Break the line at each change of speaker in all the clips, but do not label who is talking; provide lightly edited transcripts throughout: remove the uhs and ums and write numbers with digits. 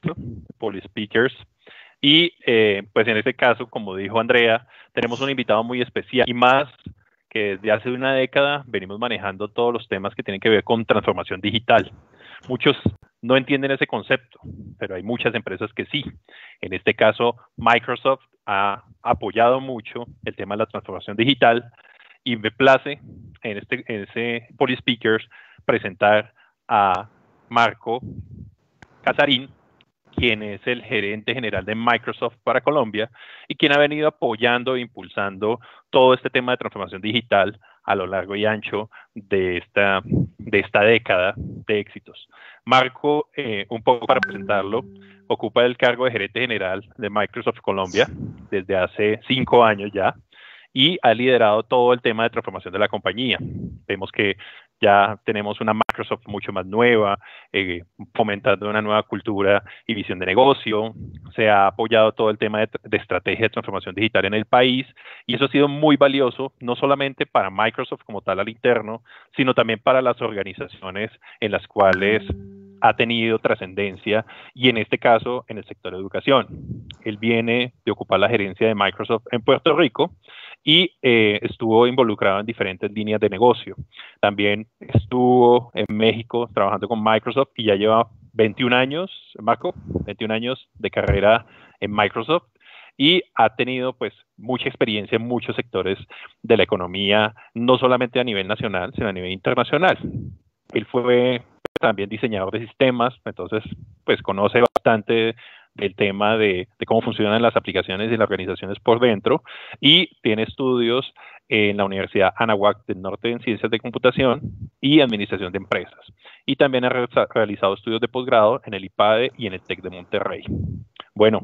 nuestro, PolySpeakers. Y pues en este caso, como dijo Andrea, tenemos un invitado muy especial y más que desde hace una década venimos manejando todos los temas que tienen que ver con transformación digital. Muchos no entienden ese concepto, pero hay muchas empresas que sí. En este caso, Microsoft ha apoyado mucho el tema de la transformación digital y me place en ese PolySpeakers presentar a Marco Casarín, quien es el gerente general de Microsoft para Colombia y quien ha venido apoyando e impulsando todo este tema de transformación digital a lo largo y ancho de esta década de éxitos. Marco, un poco para presentarlo, ocupa el cargo de gerente general de Microsoft Colombia desde hace 5 años ya y ha liderado todo el tema de transformación de la compañía. Vemos que ya tenemos una Microsoft mucho más nueva, fomentando una nueva cultura y visión de negocio. Se ha apoyado todo el tema de estrategia de transformación digital en el país y eso ha sido muy valioso, no solamente para Microsoft como tal al interno, sino también para las organizaciones en las cuales ha tenido trascendencia y en este caso en el sector de educación. Él viene de ocupar la gerencia de Microsoft en Puerto Rico y estuvo involucrado en diferentes líneas de negocio. También estuvo en México trabajando con Microsoft y ya lleva 21 años, Marco, 21 años de carrera en Microsoft y ha tenido pues mucha experiencia en muchos sectores de la economía, no solamente a nivel nacional, sino a nivel internacional. Él fue también diseñador de sistemas, entonces pues conoce bastante del tema de cómo funcionan las aplicaciones y las organizaciones por dentro y tiene estudios en la Universidad Anáhuac del Norte en Ciencias de Computación y Administración de Empresas. Y también ha realizado estudios de posgrado en el IPADE y en el TEC de Monterrey. Bueno,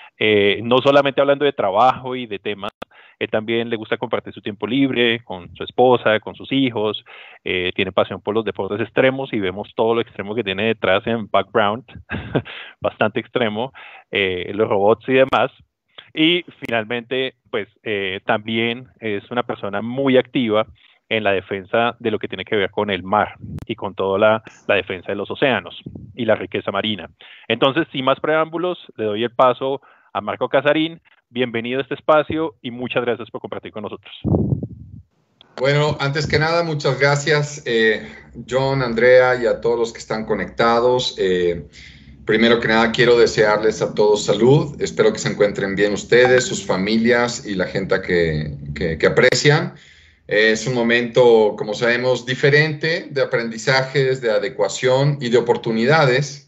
no solamente hablando de trabajo y de temas, él también le gusta compartir su tiempo libre con su esposa, con sus hijos, tiene pasión por los deportes extremos y vemos todo lo extremo que tiene detrás en background, bastante extremo, los robots y demás. Y finalmente, pues también es una persona muy activa en la defensa de lo que tiene que ver con el mar y con toda la defensa de los océanos y la riqueza marina. Entonces, sin más preámbulos, le doy el paso a Marco Casarín. Bienvenido a este espacio y muchas gracias por compartir con nosotros.
Bueno, antes que nada, muchas gracias, John, Andrea y a todos los que están conectados. Primero que nada, quiero desearles a todos salud. Espero que se encuentren bien ustedes, sus familias y la gente que aprecian. Es un momento, como sabemos, diferente de aprendizajes, de adecuación y de oportunidades.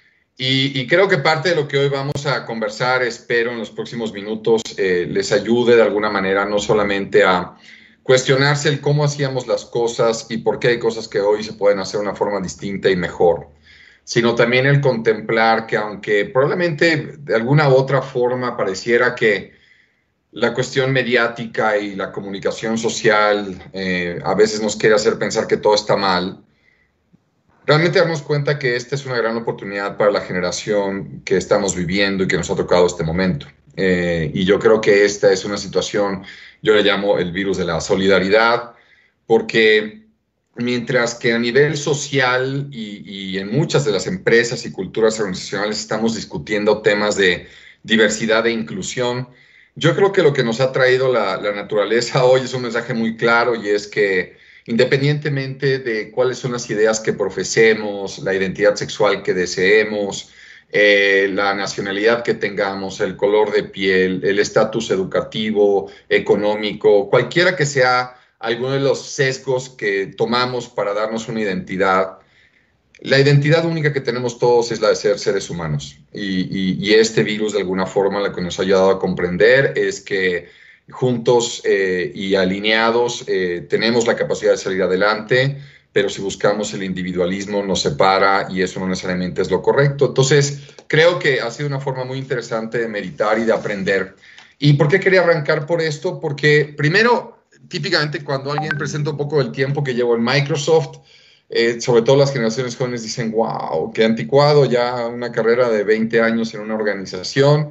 Y creo que parte de lo que hoy vamos a conversar, espero en los próximos minutos, les ayude de alguna manera no solamente a cuestionarse el cómo hacíamos las cosas y por qué hay cosas que hoy se pueden hacer de una forma distinta y mejor, sino también el contemplar que aunque probablemente de alguna u otra forma pareciera que la cuestión mediática y la comunicación social a veces nos quiere hacer pensar que todo está mal, realmente darnos cuenta que esta es una gran oportunidad para la generación que estamos viviendo y que nos ha tocado este momento. Y yo creo que esta es una situación, yo le llamo el virus de la solidaridad, porque mientras que a nivel social y en muchas de las empresas y culturas organizacionales estamos discutiendo temas de diversidad e inclusión, yo creo que lo que nos ha traído la naturaleza hoy es un mensaje muy claro y es que independientemente de cuáles son las ideas que profesemos, la identidad sexual que deseemos, la nacionalidad que tengamos, el color de piel, el estatus educativo, económico, cualquiera que sea alguno de los sesgos que tomamos para darnos una identidad, la identidad única que tenemos todos es la de ser seres humanos. Y este virus, de alguna forma, lo que nos ha ayudado a comprender es que juntos y alineados tenemos la capacidad de salir adelante, pero si buscamos el individualismo nos separa y eso no necesariamente es lo correcto. Entonces, creo que ha sido una forma muy interesante de meditar y de aprender. ¿Y por qué quería arrancar por esto? Porque primero, típicamente cuando alguien presenta un poco del tiempo que llevo en Microsoft, sobre todo las generaciones jóvenes dicen, wow, qué anticuado, ya una carrera de 20 años en una organización.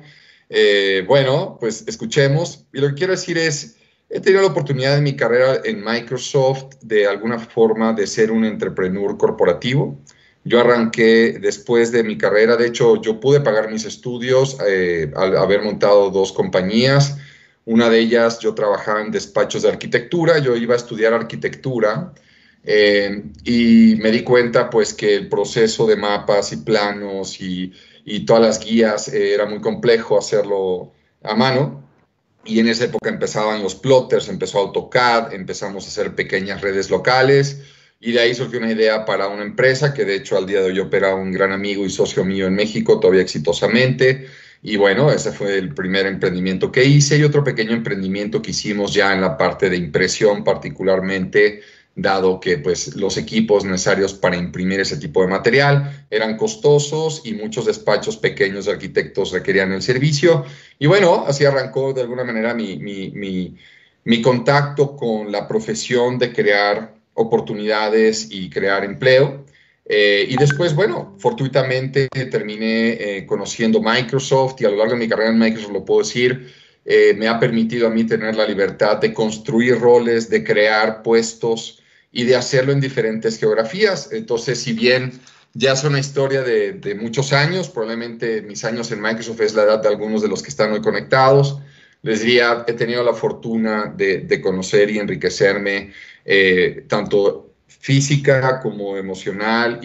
Bueno, pues escuchemos. Y lo que quiero decir es, he tenido la oportunidad en mi carrera en Microsoft de alguna forma de ser un entrepreneur corporativo. Yo arranqué después de mi carrera, de hecho yo pude pagar mis estudios al haber montado 2 compañías. Una de ellas yo trabajaba en despachos de arquitectura, yo iba a estudiar arquitectura y me di cuenta pues que el proceso de mapas y planos y todas las guías era muy complejo hacerlo a mano. Y en esa época empezaban los plotters, empezó AutoCAD, empezamos a hacer pequeñas redes locales y de ahí surgió una idea para una empresa que de hecho al día de hoy opera un gran amigo y socio mío en México, todavía exitosamente. Y bueno, ese fue el primer emprendimiento que hice y otro pequeño emprendimiento que hicimos ya en la parte de impresión particularmente, dado que pues, los equipos necesarios para imprimir ese tipo de material eran costosos y muchos despachos pequeños de arquitectos requerían el servicio. Y bueno, así arrancó de alguna manera mi contacto con la profesión de crear oportunidades y crear empleo. Y después, bueno, fortuitamente terminé conociendo Microsoft y a lo largo de mi carrera en Microsoft, lo puedo decir, me ha permitido a mí tener la libertad de construir roles, de crear puestos y de hacerlo en diferentes geografías. Entonces, si bien ya es una historia de muchos años, probablemente mis años en Microsoft es la edad de algunos de los que están hoy conectados, les diría, he tenido la fortuna de conocer y enriquecerme tanto física como emocional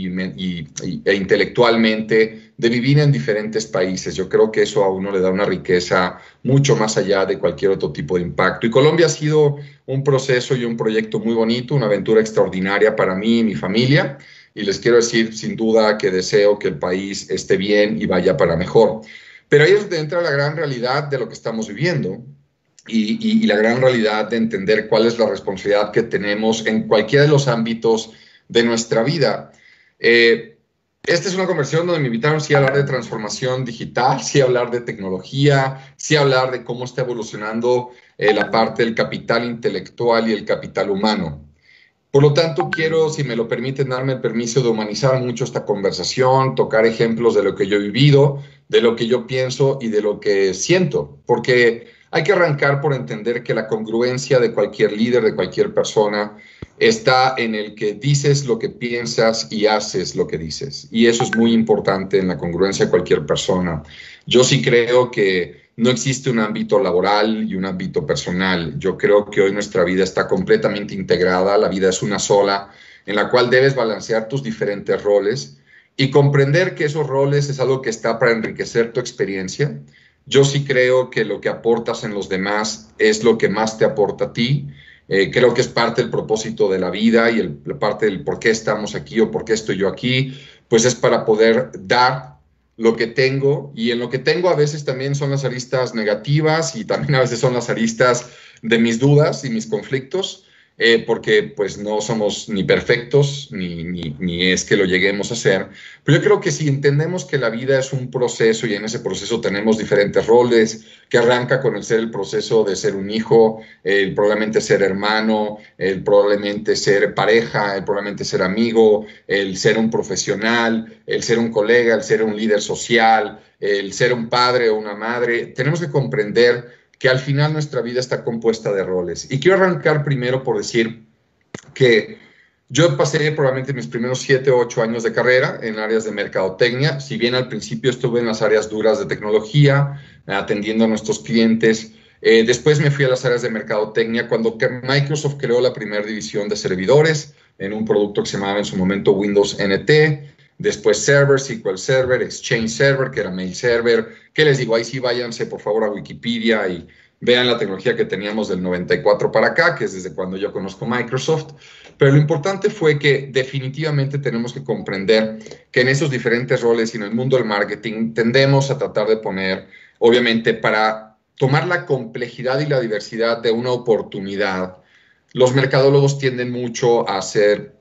e intelectualmente, de vivir en diferentes países. Yo creo que eso a uno le da una riqueza mucho más allá de cualquier otro tipo de impacto. Y Colombia ha sido un proceso y un proyecto muy bonito, una aventura extraordinaria para mí y mi familia. Y les quiero decir, sin duda, que deseo que el país esté bien y vaya para mejor. Pero ahí es donde entra la gran realidad de lo que estamos viviendo y la gran realidad de entender cuál es la responsabilidad que tenemos en cualquiera de los ámbitos de nuestra vida. Esta es una conversación donde me invitaron sí a hablar de transformación digital, sí a hablar de tecnología, sí a hablar de cómo está evolucionando la parte del capital intelectual y el capital humano. Por lo tanto, quiero, si me lo permiten, darme el permiso de humanizar mucho esta conversación, tocar ejemplos de lo que yo he vivido, de lo que yo pienso y de lo que siento, porque hay que arrancar por entender que la congruencia de cualquier líder, de cualquier persona, está en el que dices lo que piensas y haces lo que dices. Y eso es muy importante en la congruencia de cualquier persona. Yo sí creo que no existe un ámbito laboral y un ámbito personal. Yo creo que hoy nuestra vida está completamente integrada, la vida es una sola, en la cual debes balancear tus diferentes roles y comprender que esos roles es algo que está para enriquecer tu experiencia. Yo sí creo que lo que aportas en los demás es lo que más te aporta a ti. Creo que es parte del propósito de la vida y parte del por qué estamos aquí o por qué estoy yo aquí, pues es para poder dar lo que tengo, y en lo que tengo a veces también son las aristas negativas y también a veces son las aristas de mis dudas y mis conflictos, porque pues no somos ni perfectos ni es que lo lleguemos a ser. Pero yo creo que si entendemos que la vida es un proceso y en ese proceso tenemos diferentes roles, que arranca con el proceso de ser un hijo, el probablemente ser hermano, el probablemente ser pareja, el probablemente ser amigo, el ser un profesional, el ser un colega, el ser un líder social, el ser un padre o una madre, tenemos que comprender que al final nuestra vida está compuesta de roles. Y quiero arrancar primero por decir que yo pasé probablemente mis primeros 7 o 8 años de carrera en áreas de mercadotecnia. Si bien al principio estuve en las áreas duras de tecnología, atendiendo a nuestros clientes, después me fui a las áreas de mercadotecnia cuando Microsoft creó la primera división de servidores en un producto que se llamaba en su momento Windows NT. Después Server, SQL Server, Exchange Server, que era Mail Server. ¿Qué les digo? Ahí sí váyanse por favor a Wikipedia y vean la tecnología que teníamos del 94 para acá, que es desde cuando yo conozco Microsoft. Pero lo importante fue que definitivamente tenemos que comprender que en esos diferentes roles y en el mundo del marketing tendemos a tratar de poner, obviamente, para tomar la complejidad y la diversidad de una oportunidad, los mercadólogos tienden mucho a hacer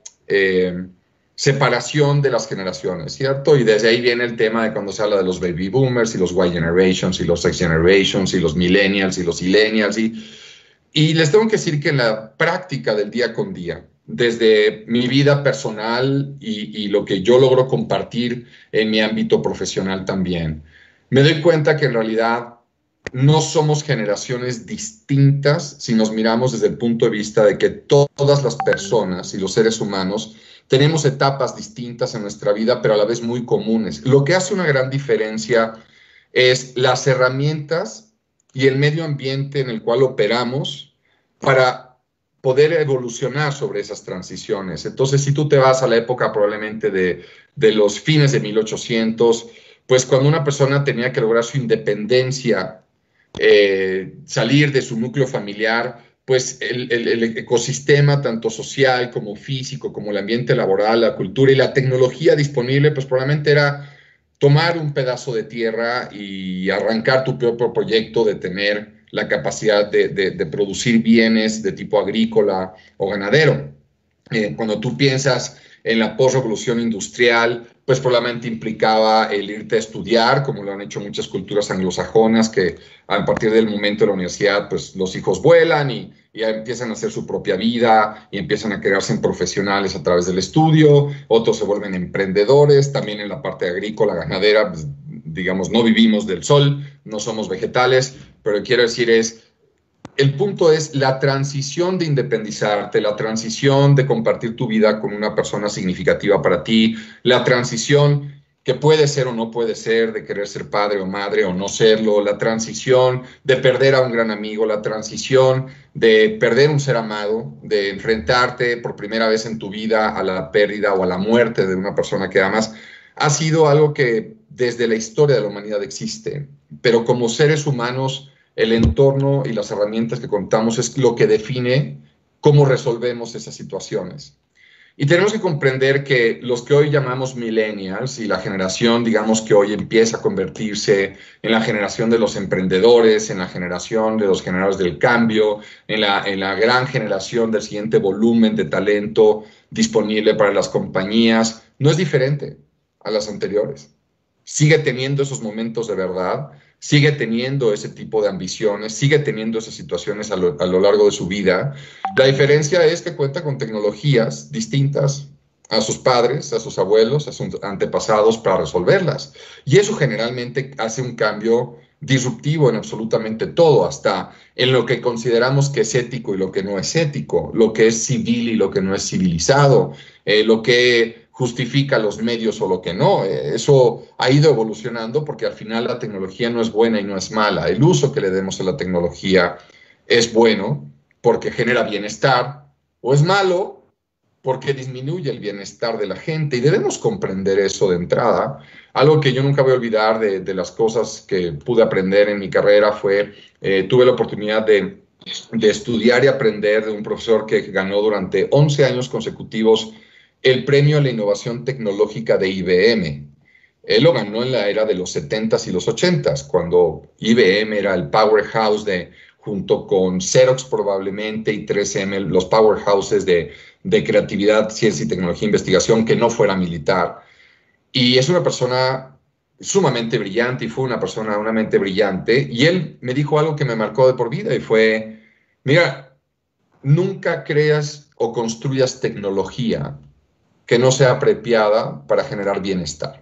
separación de las generaciones, ¿cierto? Y desde ahí viene el tema de cuando se habla de los baby boomers y los Y generations y los X generations y los millennials y los zillennials. Y les tengo que decir que en la práctica del día con día, desde mi vida personal y lo que yo logro compartir en mi ámbito profesional también, me doy cuenta que en realidad no somos generaciones distintas si nos miramos desde el punto de vista de que todas las personas y los seres humanos tenemos etapas distintas en nuestra vida, pero a la vez muy comunes. Lo que hace una gran diferencia es las herramientas y el medio ambiente en el cual operamos para poder evolucionar sobre esas transiciones. Entonces, si tú te vas a la época probablemente de los fines de 1800, pues cuando una persona tenía que lograr su independencia, salir de su núcleo familiar, pues el ecosistema tanto social como físico, como el ambiente laboral, la cultura y la tecnología disponible, pues probablemente era tomar un pedazo de tierra y arrancar tu propio proyecto de tener la capacidad de producir bienes de tipo agrícola o ganadero. Cuando tú piensas en la postrevolución industrial, pues probablemente implicaba el irte a estudiar, como lo han hecho muchas culturas anglosajonas, que a partir del momento de la universidad, pues los hijos vuelan y ya empiezan a hacer su propia vida y empiezan a crearse en profesionales a través del estudio, otros se vuelven emprendedores, también en la parte agrícola, ganadera, pues, digamos, no vivimos del sol, no somos vegetales, pero quiero decir el punto es la transición de independizarte, la transición de compartir tu vida con una persona significativa para ti, la transición que puede ser o no puede ser, de querer ser padre o madre o no serlo, la transición de perder a un gran amigo, la transición de perder un ser amado, de enfrentarte por primera vez en tu vida a la pérdida o a la muerte de una persona que amas, ha sido algo que desde la historia de la humanidad existe, pero como seres humanos, el entorno y las herramientas que contamos es lo que define cómo resolvemos esas situaciones. Y tenemos que comprender que los que hoy llamamos millennials y la generación, digamos, que hoy empieza a convertirse en la generación de los emprendedores, en la generación de los generadores del cambio, en la gran generación del siguiente volumen de talento disponible para las compañías, no es diferente a las anteriores. Sigue teniendo esos momentos de verdad, sigue teniendo ese tipo de ambiciones, sigue teniendo esas situaciones a lo largo de su vida. La diferencia es que cuenta con tecnologías distintas a sus padres, a sus abuelos, a sus antepasados para resolverlas. Y eso generalmente hace un cambio disruptivo en absolutamente todo, hasta en lo que consideramos que es ético y lo que no es ético, lo que es civil y lo que no es civilizado, lo que justifica los medios o lo que no. Eso ha ido evolucionando porque al final la tecnología no es buena y no es mala. El uso que le demos a la tecnología es bueno porque genera bienestar, o es malo porque disminuye el bienestar de la gente, y debemos comprender eso de entrada. Algo que yo nunca voy a olvidar de las cosas que pude aprender en mi carrera fue, tuve la oportunidad de estudiar y aprender de un profesor que ganó durante 11 años consecutivos el premio a la innovación tecnológica de IBM. Él lo ganó en la era de los 70s y los 80s, cuando IBM era el powerhouse junto con Xerox probablemente y 3M, los powerhouses de creatividad, ciencia y tecnología e investigación, que no fuera militar. Y es una persona sumamente brillante y fue una mente brillante. Y él me dijo algo que me marcó de por vida y fue, mira, nunca creas o construyas tecnología que no sea apropiada para generar bienestar.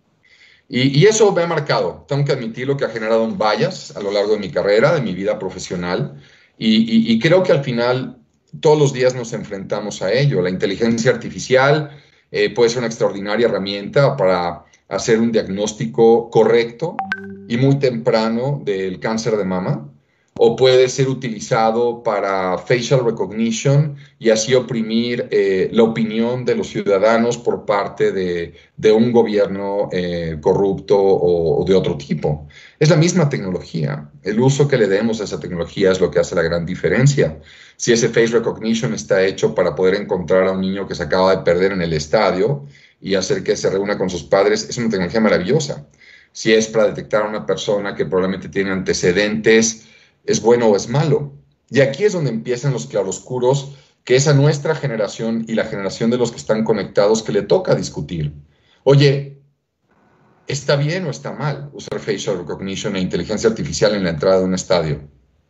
Y eso me ha marcado. Tengo que admitirlo, que ha generado un bias a lo largo de mi carrera, de mi vida profesional. Y creo que al final todos los días nos enfrentamos a ello. La inteligencia artificial puede ser una extraordinaria herramienta para hacer un diagnóstico correcto y muy temprano del cáncer de mama, o puede ser utilizado para facial recognition y así oprimir la opinión de los ciudadanos por parte de un gobierno corrupto o de otro tipo. Es la misma tecnología. El uso que le demos a esa tecnología es lo que hace la gran diferencia. Si ese face recognition está hecho para poder encontrar a un niño que se acaba de perder en el estadio y hacer que se reúna con sus padres, es una tecnología maravillosa. Si es para detectar a una persona que probablemente tiene antecedentes, ¿es bueno o es malo? Y aquí es donde empiezan los claroscuros, que es a nuestra generación y la generación de los que están conectados que le toca discutir. Oye, ¿está bien o está mal usar facial recognition e inteligencia artificial en la entrada de un estadio?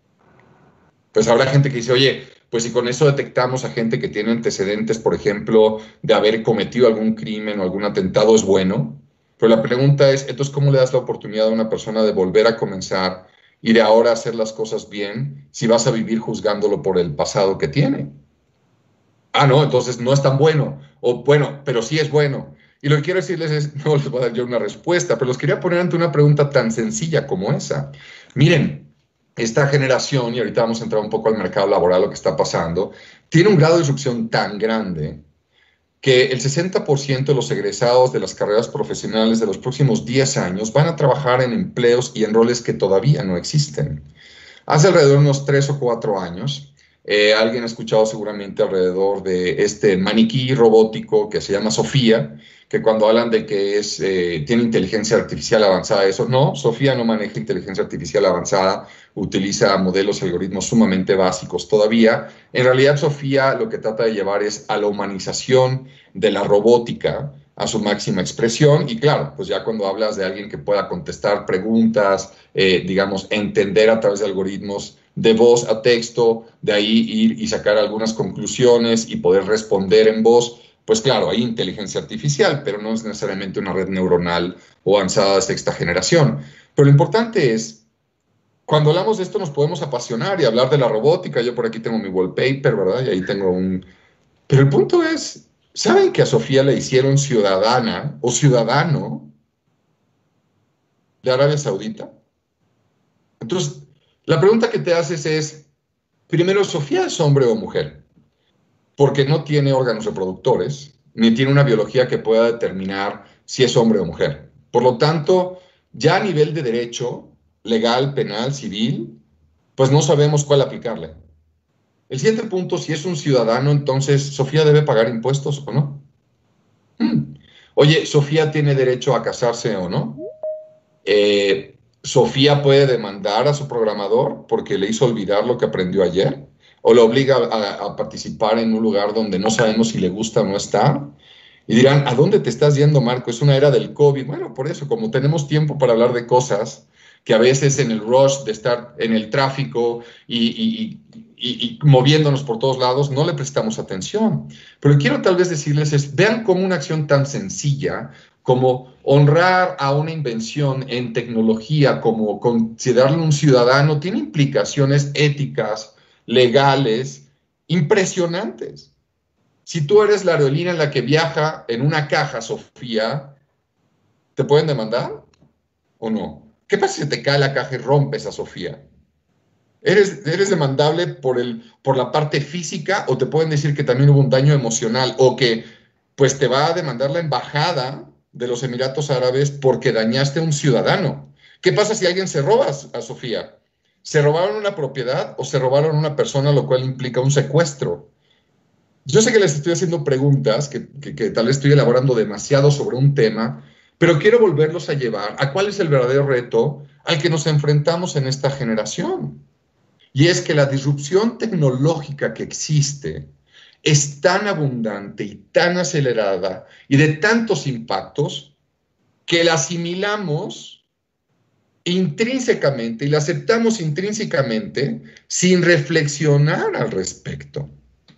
Pues habrá gente que dice, oye, pues si con eso detectamos a gente que tiene antecedentes, por ejemplo, de haber cometido algún crimen o algún atentado, ¿es bueno? Pero la pregunta es, entonces, ¿cómo le das la oportunidad a una persona de volver a comenzar y de ahora hacer las cosas bien si vas a vivir juzgándolo por el pasado que tiene? Ah, no, entonces no es tan bueno. O bueno, pero sí es bueno. Y lo que quiero decirles es, no les voy a dar yo una respuesta, pero los quería poner ante una pregunta tan sencilla como esa. Miren, esta generación, y ahorita vamos a entrar un poco al mercado laboral, lo que está pasando, tiene un grado de disrupción tan grande que el 60% de los egresados de las carreras profesionales de los próximos 10 años van a trabajar en empleos y en roles que todavía no existen. Hace alrededor de unos 3 o 4 años, alguien ha escuchado seguramente alrededor de este maniquí robótico que se llama Sofía, que cuando hablan de que tiene inteligencia artificial avanzada, eso no, Sofía no maneja inteligencia artificial avanzada, utiliza modelos, algoritmos sumamente básicos todavía. En realidad, Sofía lo que trata de llevar es a la humanización de la robótica a su máxima expresión. Y claro, pues ya cuando hablas de alguien que pueda contestar preguntas, digamos, entender a través de algoritmos de voz a texto, de ahí ir y sacar algunas conclusiones y poder responder en voz, pues claro, hay inteligencia artificial, pero no es necesariamente una red neuronal o avanzada de sexta generación. Pero lo importante es, cuando hablamos de esto nos podemos apasionar y hablar de la robótica. Yo por aquí tengo mi wallpaper, ¿verdad? Y ahí tengo un... Pero el punto es, ¿saben que a Sofía le hicieron ciudadana o ciudadano de Arabia Saudita? Entonces, la pregunta que te haces es, primero, ¿Sofía es hombre o mujer? Porque no tiene órganos reproductores, ni tiene una biología que pueda determinar si es hombre o mujer. Por lo tanto, ya a nivel de derecho, legal, penal, civil, pues no sabemos cuál aplicarle. El siguiente punto, si es un ciudadano, entonces, ¿Sofía debe pagar impuestos o no? Oye, ¿Sofía tiene derecho a casarse o no? ¿Sofía puede demandar a su programador porque le hizo olvidar lo que aprendió ayer? ¿O le obliga a participar en un lugar donde no sabemos si le gusta o no estar? Y dirán, ¿a dónde te estás yendo, Marco? Es una era del COVID. Bueno, por eso, como tenemos tiempo para hablar de cosas que a veces en el rush de estar en el tráfico y moviéndonos por todos lados, no le prestamos atención. Pero quiero tal vez decirles es, vean cómo una acción tan sencilla como honrar a una invención en tecnología, como considerarle un ciudadano, tiene implicaciones éticas, legales, impresionantes. Si tú eres la aerolínea en la que viaja en una caja, Sofía, ¿te pueden demandar o no? ¿Qué pasa si te cae la caja y rompes a Sofía? ¿Eres demandable por la parte física o te pueden decir que también hubo un daño emocional o que pues te va a demandar la embajada de los Emiratos Árabes porque dañaste a un ciudadano? ¿Qué pasa si alguien se roba a Sofía? ¿Se robaron una propiedad o se robaron una persona, lo cual implica un secuestro? Yo sé que les estoy haciendo preguntas, que tal vez estoy elaborando demasiado sobre un tema, pero quiero volverlos a llevar a cuál es el verdadero reto al que nos enfrentamos en esta generación. Y es que la disrupción tecnológica que existe es tan abundante y tan acelerada y de tantos impactos que la asimilamos intrínsecamente y la aceptamos intrínsecamente sin reflexionar al respecto.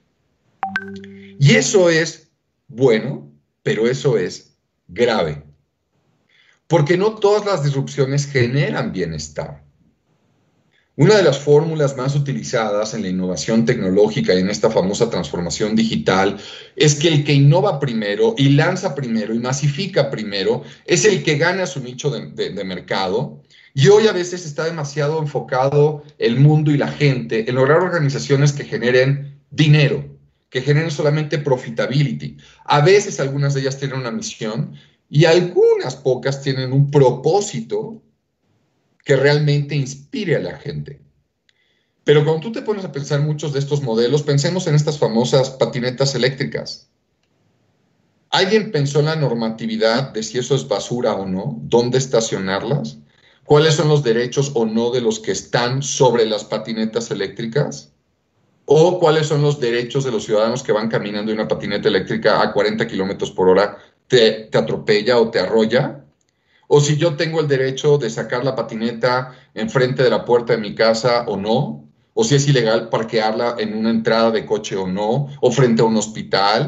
Y eso es bueno, pero eso es grave. Porque no todas las disrupciones generan bienestar. Una de las fórmulas más utilizadas en la innovación tecnológica y en esta famosa transformación digital es que el que innova primero y lanza primero y masifica primero es el que gana su nicho de mercado. Y hoy a veces está demasiado enfocado el mundo y la gente en lograr organizaciones que generen dinero, que generen solamente profitability. A veces algunas de ellas tienen una misión y algunas pocas tienen un propósito que realmente inspire a la gente. Pero cuando tú te pones a pensar muchos de estos modelos, pensemos en estas famosas patinetas eléctricas. ¿Alguien pensó en la normatividad de si eso es basura o no? ¿Dónde estacionarlas? ¿Cuáles son los derechos o no de los que están sobre las patinetas eléctricas? ¿O cuáles son los derechos de los ciudadanos que van caminando en una patineta eléctrica a 40 kilómetros por hora, te atropella o te arrolla? O si yo tengo el derecho de sacar la patineta enfrente de la puerta de mi casa o no, o si es ilegal parquearla en una entrada de coche o no, o frente a un hospital,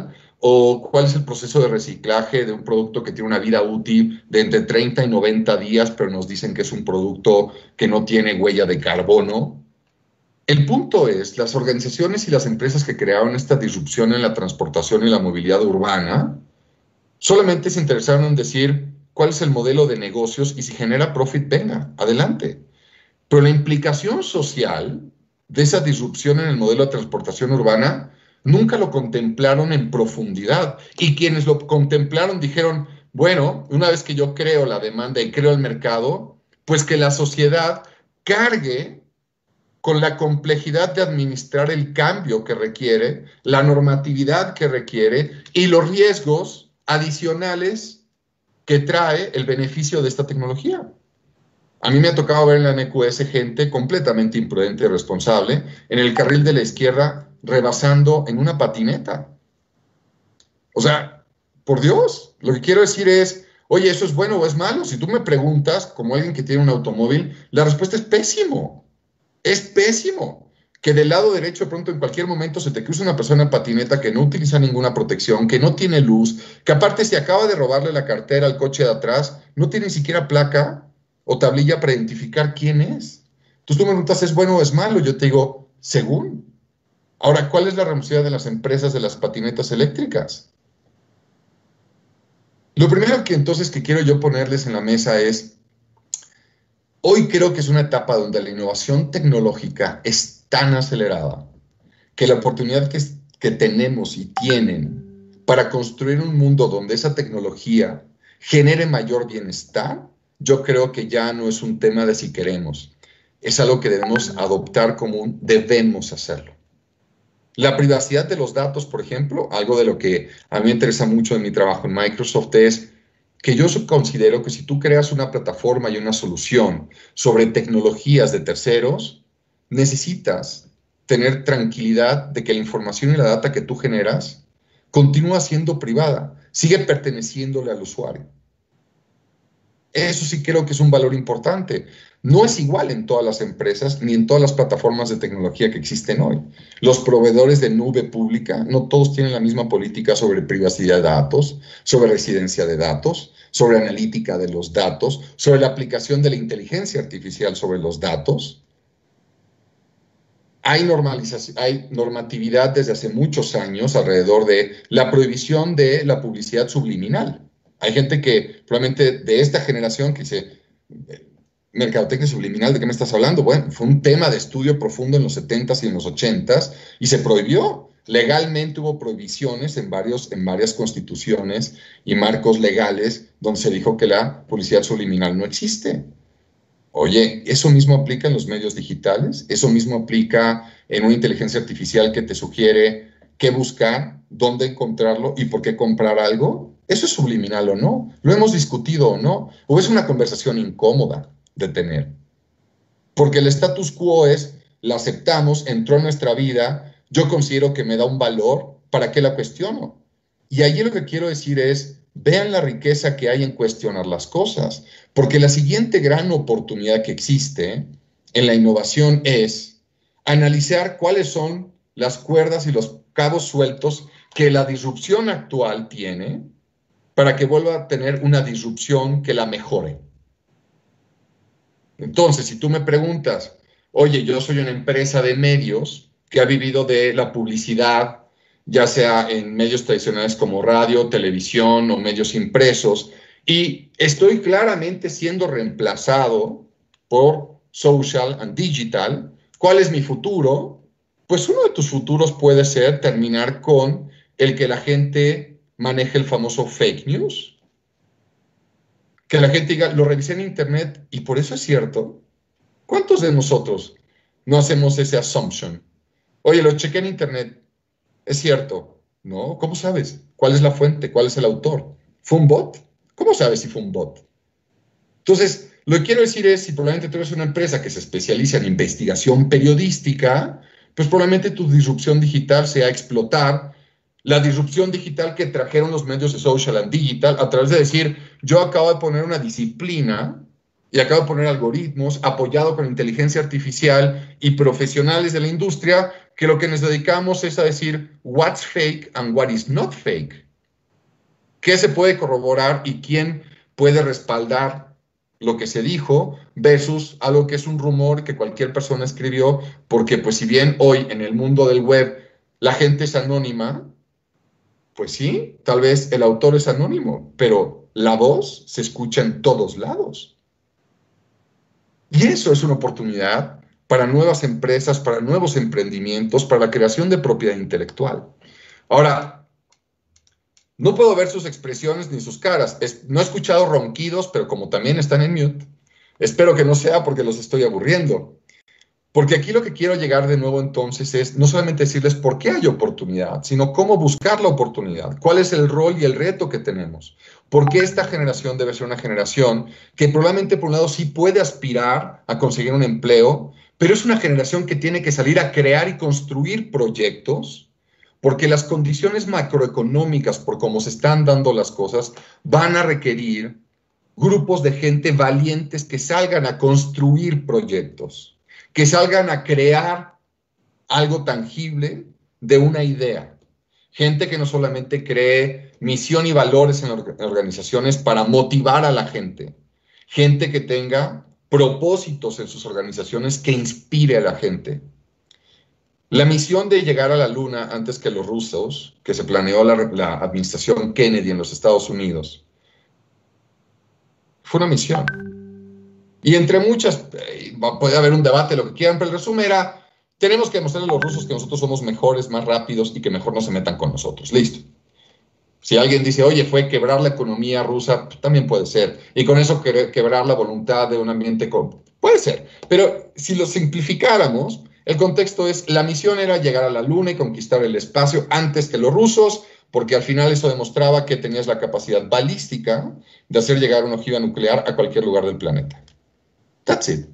¿O cuál es el proceso de reciclaje de un producto que tiene una vida útil de entre 30 y 90 días, pero nos dicen que es un producto que no tiene huella de carbono? El punto es, las organizaciones y las empresas que crearon esta disrupción en la transportación y la movilidad urbana solamente se interesaron en decir cuál es el modelo de negocios y si genera profit, venga, adelante. Pero la implicación social de esa disrupción en el modelo de transportación urbana nunca lo contemplaron en profundidad. Y quienes lo contemplaron dijeron, bueno, una vez que yo creo la demanda y creo el mercado, pues que la sociedad cargue con la complejidad de administrar el cambio que requiere, la normatividad que requiere y los riesgos adicionales que trae el beneficio de esta tecnología. A mí me ha tocado ver en la NQS gente completamente imprudente y irresponsable en el carril de la izquierda rebasando en una patineta. O sea, por Dios, lo que quiero decir es, oye, ¿eso es bueno o es malo? Si tú me preguntas, como alguien que tiene un automóvil, la respuesta es pésimo. Es pésimo. Que del lado derecho de pronto en cualquier momento se te cruza una persona en patineta que no utiliza ninguna protección, que no tiene luz, que aparte se acaba de robarle la cartera al coche de atrás, no tiene ni siquiera placa o tablilla para identificar quién es. Entonces tú me preguntas, ¿es bueno o es malo? Yo te digo, según. Ahora, ¿cuál es la responsabilidad de las empresas de las patinetas eléctricas? Lo primero que entonces que quiero yo ponerles en la mesa es, hoy creo que es una etapa donde la innovación tecnológica es tan acelerada que la oportunidad que tenemos y tienen para construir un mundo donde esa tecnología genere mayor bienestar, yo creo que ya no es un tema de si queremos, es algo que debemos adoptar como un debemos hacerlo. La privacidad de los datos, por ejemplo, algo de lo que a mí me interesa mucho en mi trabajo en Microsoft es que yo considero que si tú creas una plataforma y una solución sobre tecnologías de terceros, necesitas tener tranquilidad de que la información y la data que tú generas continúa siendo privada, sigue perteneciéndole al usuario. Eso sí creo que es un valor importante. No es igual en todas las empresas ni en todas las plataformas de tecnología que existen hoy. Los proveedores de nube pública no todos tienen la misma política sobre privacidad de datos, sobre residencia de datos, sobre analítica de los datos, sobre la aplicación de la inteligencia artificial sobre los datos. Hay normatividad desde hace muchos años alrededor de la prohibición de la publicidad subliminal. Hay gente que probablemente de esta generación que dice, mercadotecnia subliminal, ¿de qué me estás hablando? Bueno, fue un tema de estudio profundo en los 70s y en los 80s y se prohibió. Legalmente hubo prohibiciones en varias constituciones y marcos legales donde se dijo que la publicidad subliminal no existe. Oye, eso mismo aplica en los medios digitales, eso mismo aplica en una inteligencia artificial que te sugiere qué buscar, dónde encontrarlo y por qué comprar algo. ¿Eso es subliminal o no? ¿Lo hemos discutido o no? ¿O es una conversación incómoda de tener? Porque el status quo es, la aceptamos, entró en nuestra vida, yo considero que me da un valor, ¿para qué la cuestiono? Y allí lo que quiero decir es, vean la riqueza que hay en cuestionar las cosas, porque la siguiente gran oportunidad que existe en la innovación es analizar cuáles son las cuerdas y los cabos sueltos que la disrupción actual tiene para que vuelva a tener una disrupción que la mejore. Entonces, si tú me preguntas, oye, yo soy una empresa de medios que ha vivido de la publicidad, ya sea en medios tradicionales como radio, televisión o medios impresos, y estoy claramente siendo reemplazado por social and digital, ¿cuál es mi futuro? Pues uno de tus futuros puede ser terminar con el que la gente maneje el famoso fake news. Que la gente diga, lo revisé en internet y por eso es cierto. ¿Cuántos de nosotros no hacemos ese assumption? Oye, lo chequé en internet, es cierto. No, ¿cómo sabes? ¿Cuál es la fuente? ¿Cuál es el autor? ¿Fue un bot? ¿Cómo sabes si fue un bot? Entonces, lo que quiero decir es, si probablemente tú eres una empresa que se especializa en investigación periodística, pues probablemente tu disrupción digital sea explotar la disrupción digital que trajeron los medios de social and digital a través de decir, yo acabo de poner una disciplina y acabo de poner algoritmos apoyado con inteligencia artificial y profesionales de la industria que lo que nos dedicamos es a decir what's fake and what is not fake. ¿Qué se puede corroborar y quién puede respaldar lo que se dijo versus algo que es un rumor que cualquier persona escribió? Porque pues si bien hoy en el mundo del web la gente es anónima, pues sí, tal vez el autor es anónimo, pero la voz se escucha en todos lados. Y eso es una oportunidad para nuevas empresas, para nuevos emprendimientos, para la creación de propiedad intelectual. Ahora, no puedo ver sus expresiones ni sus caras. No he escuchado ronquidos, pero como también están en mute, espero que no sea porque los estoy aburriendo. Porque aquí lo que quiero llegar de nuevo entonces es no solamente decirles por qué hay oportunidad, sino cómo buscar la oportunidad, cuál es el rol y el reto que tenemos. ¿Por qué esta generación debe ser una generación que probablemente por un lado sí puede aspirar a conseguir un empleo, pero es una generación que tiene que salir a crear y construir proyectos? Porque las condiciones macroeconómicas, por cómo se están dando las cosas, van a requerir grupos de gente valientes que salgan a construir proyectos, que salgan a crear algo tangible de una idea. Gente que no solamente cree misión y valores en organizaciones para motivar a la gente. Gente que tenga propósitos en sus organizaciones que inspire a la gente. La misión de llegar a la Luna antes que los rusos, que se planeó la administración Kennedy en los Estados Unidos, fue una misión. Y entre muchas, puede haber un debate, lo que quieran, pero el resumen era, tenemos que demostrarle a los rusos que nosotros somos mejores, más rápidos y que mejor no se metan con nosotros. Listo. Si alguien dice, oye, fue quebrar la economía rusa, pues, también puede ser. Y con eso quebrar la voluntad de un ambiente, puede ser. Pero si lo simplificáramos, el contexto es, la misión era llegar a la Luna y conquistar el espacio antes que los rusos, porque al final eso demostraba que tenías la capacidad balística de hacer llegar una ojiva nuclear a cualquier lugar del planeta. That's it.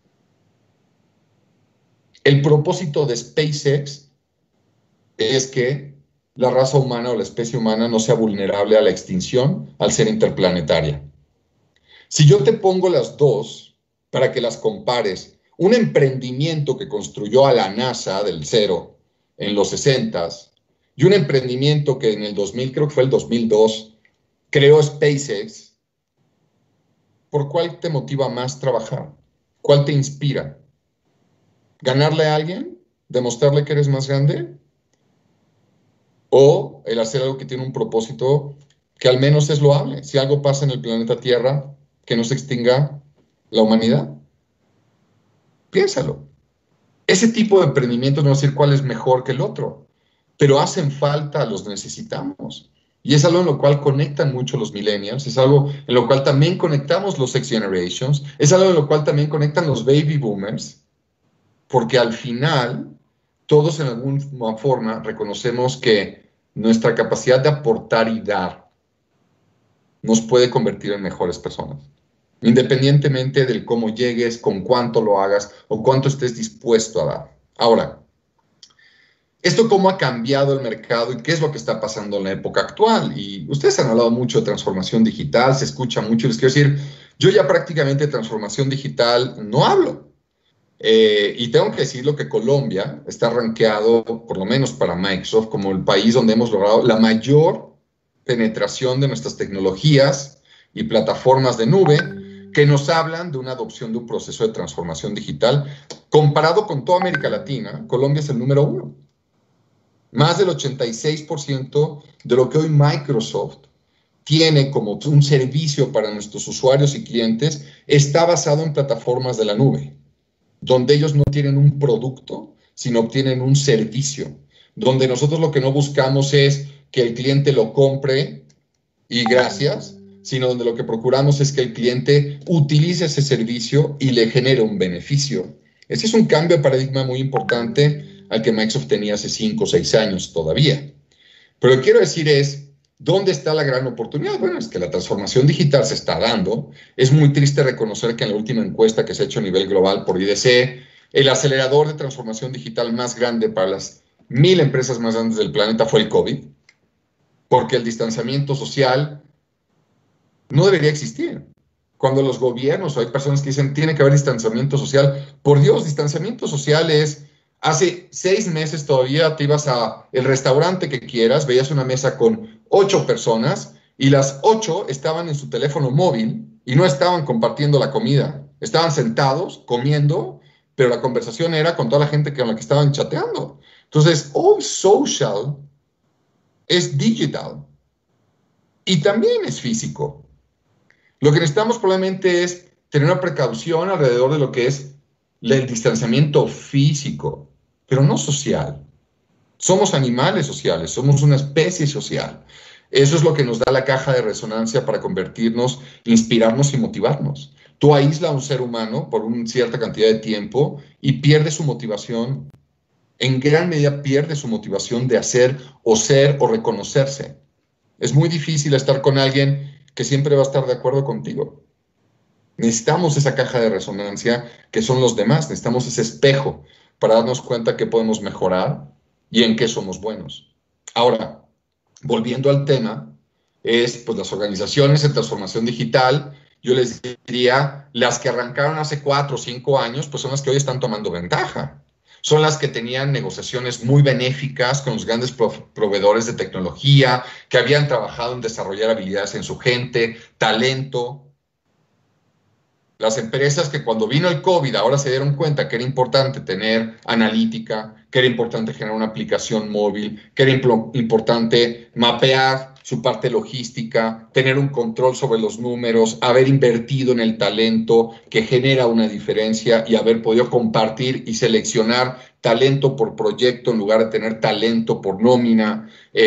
El propósito de SpaceX es que la raza humana o la especie humana no sea vulnerable a la extinción al ser interplanetaria. Si yo te pongo las dos para que las compares, un emprendimiento que construyó a la NASA del cero en los 60s y un emprendimiento que en el 2000, creo que fue el 2002, creó SpaceX, ¿por cuál te motiva más trabajar? ¿Cuál te inspira? ¿Ganarle a alguien? ¿Demostrarle que eres más grande? ¿O el hacer algo que tiene un propósito que al menos es loable? Si algo pasa en el planeta Tierra, que no se extinga la humanidad. Piénsalo. Ese tipo de emprendimientos no voy a decir cuál es mejor que el otro, pero hacen falta, los necesitamos. Y es algo en lo cual conectan mucho los millennials, es algo en lo cual también conectamos los X Generations, es algo en lo cual también conectan los baby boomers, porque al final todos en alguna forma reconocemos que nuestra capacidad de aportar y dar nos puede convertir en mejores personas, independientemente del cómo llegues, con cuánto lo hagas o cuánto estés dispuesto a dar. Ahora, ¿esto cómo ha cambiado el mercado y qué es lo que está pasando en la época actual? Y ustedes han hablado mucho de transformación digital, se escucha mucho. Les quiero decir, yo ya prácticamente de transformación digital no hablo. Y tengo que decirlo que Colombia está rankeado, por lo menos para Microsoft, como el país donde hemos logrado la mayor penetración de nuestras tecnologías y plataformas de nube que nos hablan de una adopción de un proceso de transformación digital. Comparado con toda América Latina, Colombia es el número 1. Más del 86% de lo que hoy Microsoft tiene como un servicio para nuestros usuarios y clientes está basado en plataformas de la nube, donde ellos no tienen un producto, sino obtienen un servicio, donde nosotros lo que no buscamos es que el cliente lo compre y gracias, sino donde lo que procuramos es que el cliente utilice ese servicio y le genere un beneficio. Ese es un cambio de paradigma muy importante al que Microsoft tenía hace 5 o 6 años todavía. Pero lo que quiero decir es, ¿dónde está la gran oportunidad? Bueno, es que la transformación digital se está dando. Es muy triste reconocer que en la última encuesta que se ha hecho a nivel global por IDC, el acelerador de transformación digital más grande para las 1000 empresas más grandes del planeta fue el COVID, porque el distanciamiento social no debería existir. Cuando los gobiernos o hay personas que dicen tiene que haber distanciamiento social, por Dios, distanciamiento social es Hace 6 meses todavía te ibas a el restaurante que quieras, veías una mesa con 8 personas y las 8 estaban en su teléfono móvil y no estaban compartiendo la comida. Estaban sentados, comiendo, pero la conversación era con toda la gente con la que estaban chateando. Entonces, all social es digital y también es físico. Lo que necesitamos probablemente es tener una precaución alrededor de lo que es el distanciamiento físico, pero no social. Somos animales sociales, somos una especie social. Eso es lo que nos da la caja de resonancia para convertirnos, inspirarnos y motivarnos. Tú aíslas a un ser humano por una cierta cantidad de tiempo y pierde su motivación, en gran medida pierde su motivación de hacer o ser o reconocerse. Es muy difícil estar con alguien que siempre va a estar de acuerdo contigo. Necesitamos esa caja de resonancia que son los demás, necesitamos ese espejo para darnos cuenta que podemos mejorar y en qué somos buenos. Ahora, volviendo al tema, es pues las organizaciones de transformación digital, yo les diría, las que arrancaron hace 4 o 5 años, pues son las que hoy están tomando ventaja. Son las que tenían negociaciones muy benéficas con los grandes proveedores de tecnología, que habían trabajado en desarrollar habilidades en su gente, talento. Las empresas que cuando vino el COVID ahora se dieron cuenta que era importante tener analítica, que era importante generar una aplicación móvil, que era importante mapear su parte logística, tener un control sobre los números, haber invertido en el talento que genera una diferencia y haber podido compartir y seleccionar talento por proyecto en lugar de tener talento por nómina.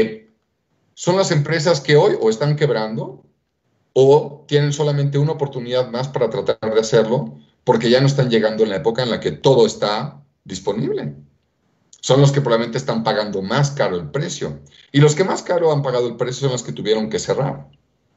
Son las empresas que hoy o están quebrando o tienen solamente una oportunidad más para tratar de hacerlo, porque ya no están llegando en la época en la que todo está disponible. Son los que probablemente están pagando más caro el precio. Y los que más caro han pagado el precio son los que tuvieron que cerrar,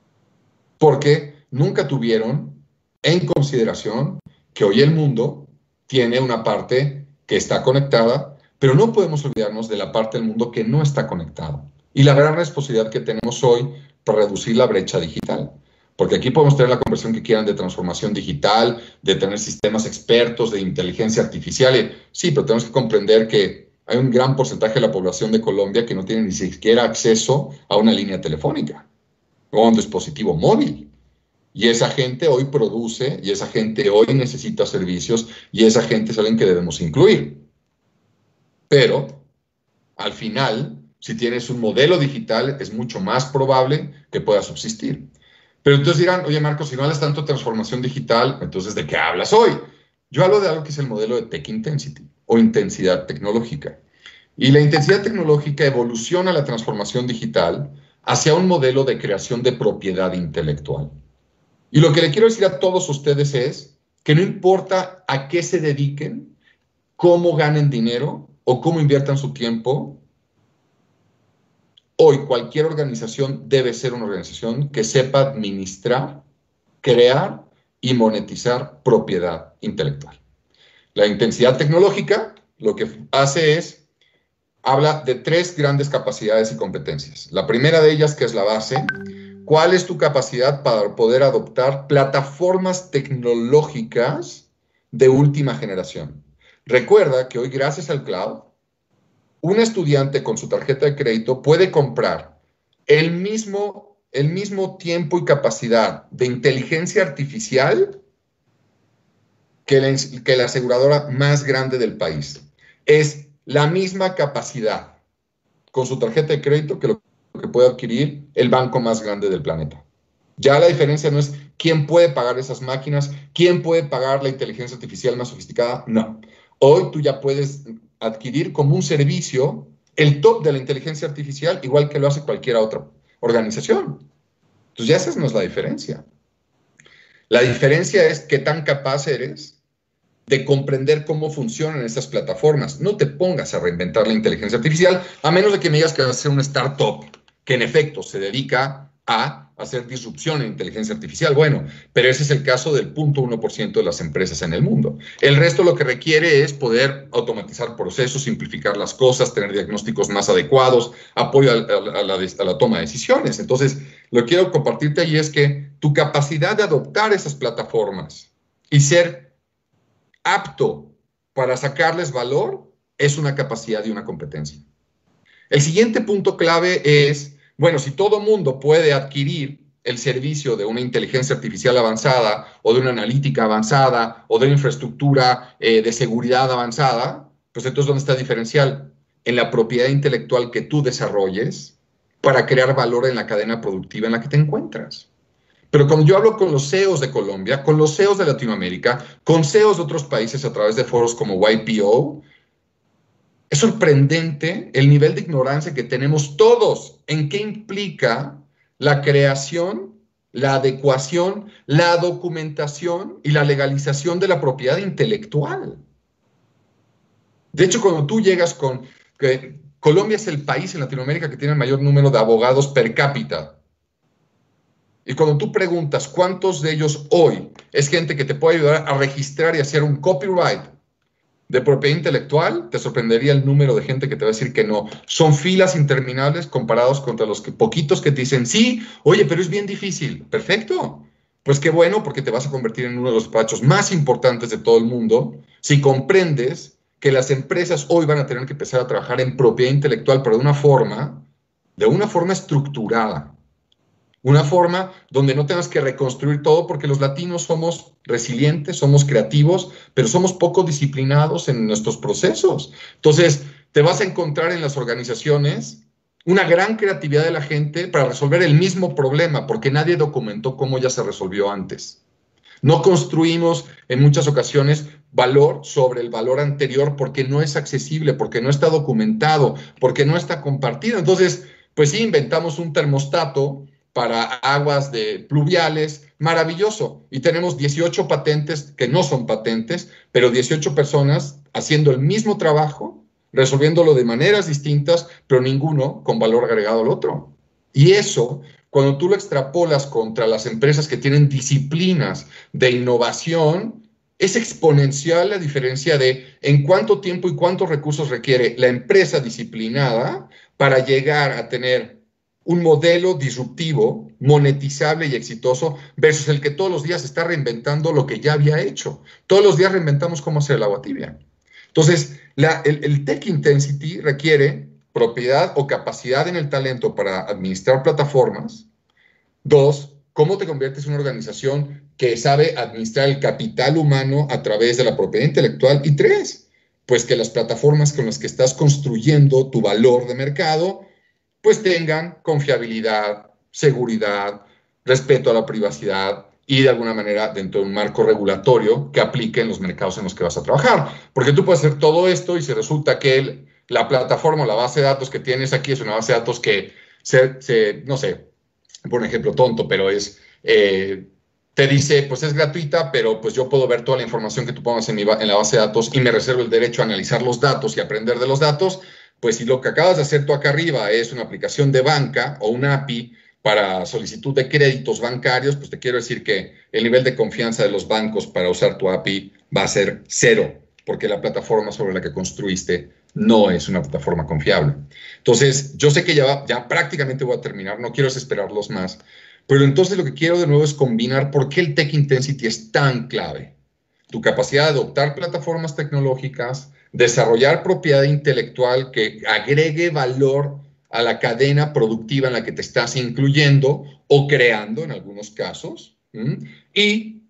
porque nunca tuvieron en consideración que hoy el mundo tiene una parte que está conectada, pero no podemos olvidarnos de la parte del mundo que no está conectada. Y la gran responsabilidad que tenemos hoy para reducir la brecha digital. Porque aquí podemos tener la conversión que quieran de transformación digital, de tener sistemas expertos de inteligencia artificial. Sí, pero tenemos que comprender que hay un gran porcentaje de la población de Colombia que no tiene ni siquiera acceso a una línea telefónica o a un dispositivo móvil. Y esa gente hoy produce, y esa gente hoy necesita servicios, y esa gente es alguien que debemos incluir. Pero, al final, si tienes un modelo digital, es mucho más probable que pueda subsistir. Pero entonces dirán, oye Marcos, si no hablas tanto de transformación digital, entonces ¿de qué hablas hoy? Yo hablo de algo que es el modelo de Tech Intensity o intensidad tecnológica. Y la intensidad tecnológica evoluciona la transformación digital hacia un modelo de creación de propiedad intelectual. Y lo que le quiero decir a todos ustedes es que no importa a qué se dediquen, cómo ganen dinero o cómo inviertan su tiempo, hoy cualquier organización debe ser una organización que sepa administrar, crear y monetizar propiedad intelectual. La intensidad tecnológica lo que hace es, habla de 3 grandes capacidades y competencias. La primera de ellas, que es la base, ¿cuál es tu capacidad para poder adoptar plataformas tecnológicas de última generación? Recuerda que hoy, gracias al cloud, un estudiante con su tarjeta de crédito puede comprar el mismo tiempo y capacidad de inteligencia artificial que la aseguradora más grande del país. Es la misma capacidad con su tarjeta de crédito que lo que puede adquirir el banco más grande del planeta. Ya la diferencia no es quién puede pagar esas máquinas, quién puede pagar la inteligencia artificial más sofisticada, no. Hoy tú ya puedes adquirir como un servicio el top de la inteligencia artificial, igual que lo hace cualquier otra organización. Entonces ya esa no es la diferencia. La diferencia es qué tan capaz eres de comprender cómo funcionan esas plataformas. No te pongas a reinventar la inteligencia artificial, a menos de que me digas que vas a ser una startup que en efecto se dedica a hacer disrupción en inteligencia artificial. Bueno, pero ese es el caso del 0.1% de las empresas en el mundo. El resto lo que requiere es poder automatizar procesos, simplificar las cosas, tener diagnósticos más adecuados, apoyo a la toma de decisiones. Entonces, lo que quiero compartirte ahí es que tu capacidad de adoptar esas plataformas y ser apto para sacarles valor es una capacidad y una competencia. El siguiente punto clave es, bueno, si todo mundo puede adquirir el servicio de una inteligencia artificial avanzada o de una analítica avanzada o de una infraestructura de seguridad avanzada, pues entonces ¿dónde está el diferencial? En la propiedad intelectual que tú desarrolles para crear valor en la cadena productiva en la que te encuentras. Pero cuando yo hablo con los CEOs de Colombia, con los CEOs de Latinoamérica, con CEOs de otros países a través de foros como YPO, es sorprendente el nivel de ignorancia que tenemos todos en qué implica la creación, la adecuación, la documentación y la legalización de la propiedad intelectual. De hecho, cuando tú llegas con... Colombia es el país en Latinoamérica que tiene el mayor número de abogados per cápita. Y cuando tú preguntas cuántos de ellos hoy es gente que te puede ayudar a registrar y hacer un copyright de propiedad intelectual, te sorprendería el número de gente que te va a decir que no. Son filas interminables comparados contra los poquitos que te dicen, sí, oye, pero es bien difícil. Perfecto. Pues qué bueno, porque te vas a convertir en uno de los despachos más importantes de todo el mundo si comprendes que las empresas hoy van a tener que empezar a trabajar en propiedad intelectual, pero de una forma estructurada. Una forma donde no tengas que reconstruir todo, porque los latinos somos resilientes, somos creativos, pero somos poco disciplinados en nuestros procesos. Entonces, te vas a encontrar en las organizaciones una gran creatividad de la gente para resolver el mismo problema, porque nadie documentó cómo ya se resolvió antes. No construimos en muchas ocasiones valor sobre el valor anterior porque no es accesible, porque no está documentado, porque no está compartido. Entonces, pues sí, inventamos un termostato para aguas de pluviales, maravilloso. Y tenemos 18 patentes que no son patentes, pero 18 personas haciendo el mismo trabajo, resolviéndolo de maneras distintas, pero ninguno con valor agregado al otro. Y eso, cuando tú lo extrapolas contra las empresas que tienen disciplinas de innovación, es exponencial la diferencia de en cuánto tiempo y cuántos recursos requiere la empresa disciplinada para llegar a tener un modelo disruptivo, monetizable y exitoso versus el que todos los días está reinventando lo que ya había hecho. Todos los días reinventamos cómo hacer el agua tibia. Entonces, el Tech Intensity requiere propiedad o capacidad en el talento para administrar plataformas. 2, cómo te conviertes en una organización que sabe administrar el capital humano a través de la propiedad intelectual. Y 3, pues que las plataformas con las que estás construyendo tu valor de mercado pues tengan confiabilidad, seguridad, respeto a la privacidad y de alguna manera dentro de un marco regulatorio que aplique en los mercados en los que vas a trabajar. Porque tú puedes hacer todo esto y si resulta que la plataforma o la base de datos que tienes aquí es una base de datos que, no sé, por un ejemplo tonto, pero es... te dice, pues es gratuita, pero pues yo puedo ver toda la información que tú pongas en la base de datos y me reservo el derecho a analizar los datos y aprender de los datos. Pues si lo que acabas de hacer tú acá arriba es una aplicación de banca o una API para solicitud de créditos bancarios, pues te quiero decir que el nivel de confianza de los bancos para usar tu API va a ser 0, porque la plataforma sobre la que construiste no es una plataforma confiable. Entonces, yo sé que ya prácticamente voy a terminar, no quiero desesperarlos más, pero entonces lo que quiero de nuevo es combinar por qué el Tech Intensity es tan clave. Tu capacidad de adoptar plataformas tecnológicas, desarrollar propiedad intelectual que agregue valor a la cadena productiva en la que te estás incluyendo o creando en algunos casos, y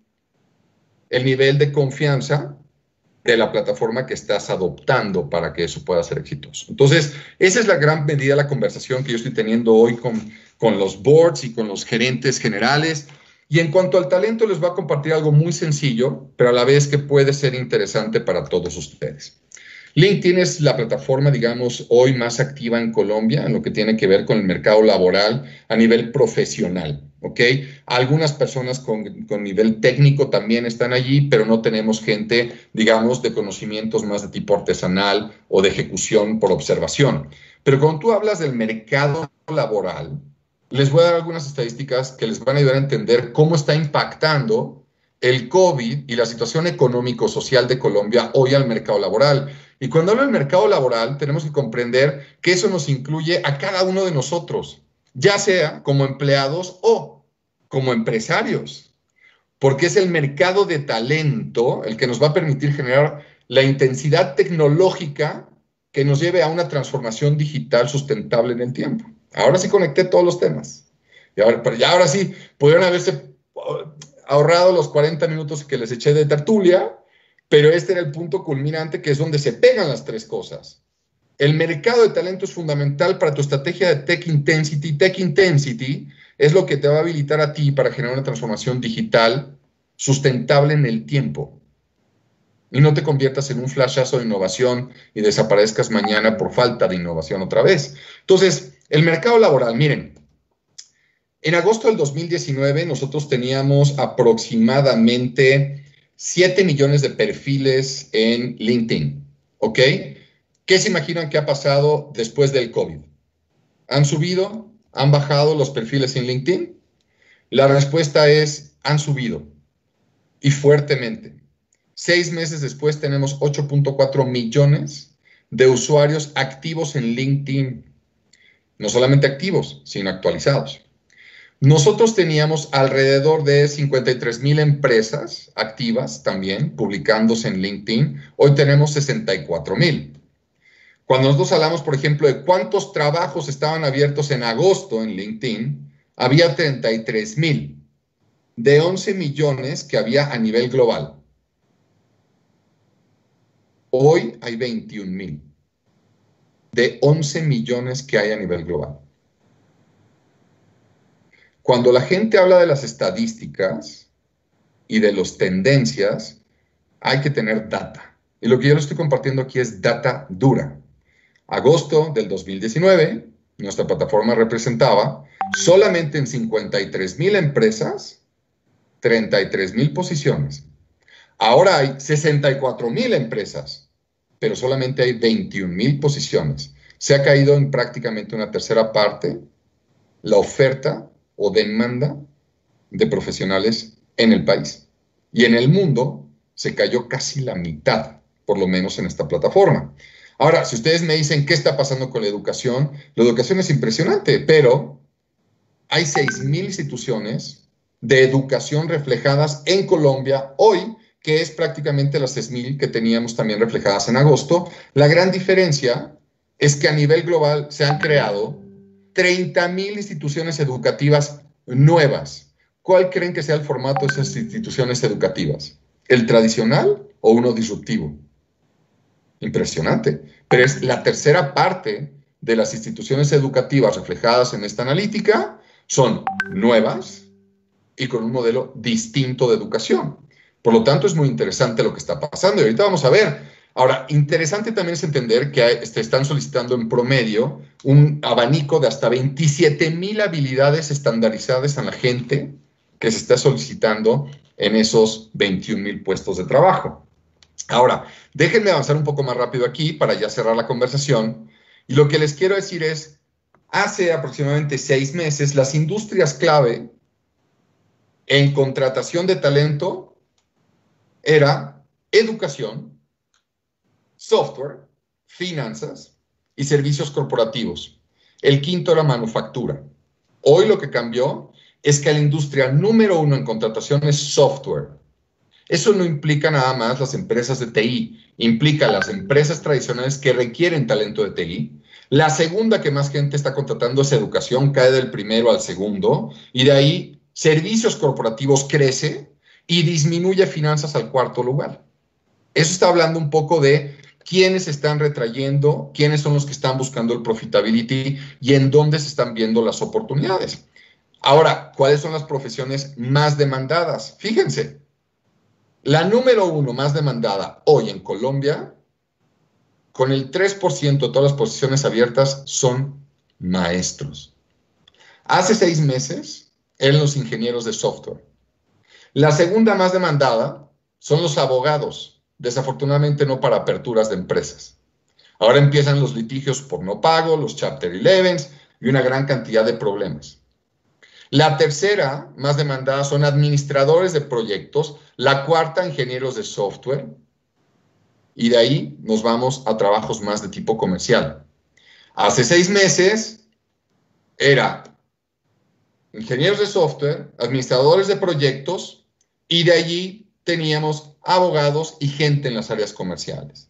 el nivel de confianza de la plataforma que estás adoptando para que eso pueda ser exitoso. Entonces, esa es la gran medida de la conversación que yo estoy teniendo hoy con los boards y con los gerentes generales. Y en cuanto al talento, les voy a compartir algo muy sencillo, pero a la vez que puede ser interesante para todos ustedes. LinkedIn es la plataforma, digamos, hoy más activa en Colombia en lo que tiene que ver con el mercado laboral a nivel profesional, ¿ok? Algunas personas con nivel técnico también están allí, pero no tenemos gente, digamos, de conocimientos más de tipo artesanal o de ejecución por observación. Pero cuando tú hablas del mercado laboral, les voy a dar algunas estadísticas que les van a ayudar a entender cómo está impactando el COVID y la situación económico-social de Colombia hoy al mercado laboral. Y cuando hablo del mercado laboral, tenemos que comprender que eso nos incluye a cada uno de nosotros, ya sea como empleados o como empresarios, porque es el mercado de talento el que nos va a permitir generar la intensidad tecnológica que nos lleve a una transformación digital sustentable en el tiempo. Ahora sí conecté todos los temas. Pero ya ahora sí, pudieron haberse ahorrado los 40 minutos que les eché de tertulia, pero este era el punto culminante, que es donde se pegan las tres cosas. El mercado de talento es fundamental para tu estrategia de Tech Intensity. Tech Intensity es lo que te va a habilitar a ti para generar una transformación digital sustentable en el tiempo. Y no te conviertas en un flashazo de innovación y desaparezcas mañana por falta de innovación otra vez. Entonces, el mercado laboral, miren, en agosto del 2019 nosotros teníamos aproximadamente 7 millones de perfiles en LinkedIn, ¿ok? ¿Qué se imaginan que ha pasado después del COVID? ¿Han subido? ¿Han bajado los perfiles en LinkedIn? La respuesta es, han subido, y fuertemente. 6 meses después tenemos 8.4 millones de usuarios activos en LinkedIn. No solamente activos, sino actualizados. Nosotros teníamos alrededor de 53,000 empresas activas también, publicándose en LinkedIn. Hoy tenemos 64,000. Cuando nosotros hablamos, por ejemplo, de cuántos trabajos estaban abiertos en agosto en LinkedIn, había 33,000 de 11 millones que había a nivel global. Hoy hay 21,000 de 11 millones que hay a nivel global. Cuando la gente habla de las estadísticas y de las tendencias, hay que tener data. Y lo que yo les estoy compartiendo aquí es data dura. Agosto del 2019, nuestra plataforma representaba solamente en 53,000 empresas, 33,000 posiciones. Ahora hay 64,000 empresas, pero solamente hay 21,000 posiciones. Se ha caído en prácticamente una tercera parte la oferta o demanda de profesionales en el país. Y en el mundo se cayó casi la mitad, por lo menos en esta plataforma. Ahora, si ustedes me dicen qué está pasando con la educación es impresionante, pero hay 6,000 instituciones de educación reflejadas en Colombia hoy, que es prácticamente las 6,000 que teníamos también reflejadas en agosto. La gran diferencia es que a nivel global se han creado 30,000 instituciones educativas nuevas. ¿Cuál creen que sea el formato de esas instituciones educativas? ¿El tradicional o uno disruptivo? Impresionante. Pero es la tercera parte de las instituciones educativas reflejadas en esta analítica son nuevas y con un modelo distinto de educación. Por lo tanto, es muy interesante lo que está pasando. Y ahorita vamos a ver. Ahora, interesante también es entender que están solicitando en promedio un abanico de hasta 27,000 habilidades estandarizadas a la gente que se está solicitando en esos 21,000 puestos de trabajo. Ahora, déjenme avanzar un poco más rápido aquí para ya cerrar la conversación. Y lo que les quiero decir es, hace aproximadamente 6 meses, las industrias clave en contratación de talento era educación, software, finanzas y servicios corporativos. El quinto era manufactura. Hoy lo que cambió es que la industria número 1 en contratación es software. Eso no implica nada más las empresas de TI, implica las empresas tradicionales que requieren talento de TI. La segunda que más gente está contratando es educación, cae del primero al segundo, y de ahí servicios corporativos crece y disminuye finanzas al cuarto lugar. Eso está hablando un poco de quiénes están retrayendo, quiénes son los que están buscando el profitability y en dónde se están viendo las oportunidades. Ahora, ¿cuáles son las profesiones más demandadas? Fíjense, la número 1 más demandada hoy en Colombia, con el 3% de todas las posiciones abiertas, son maestros. Hace 6 meses eran los ingenieros de software. La segunda más demandada son los abogados, desafortunadamente no para aperturas de empresas. Ahora empiezan los litigios por no pago, los Chapter 11 y una gran cantidad de problemas. La tercera más demandada son administradores de proyectos, la cuarta ingenieros de software y de ahí nos vamos a trabajos más de tipo comercial. Hace 6 meses era ingenieros de software, administradores de proyectos y de allí teníamos abogados y gente en las áreas comerciales.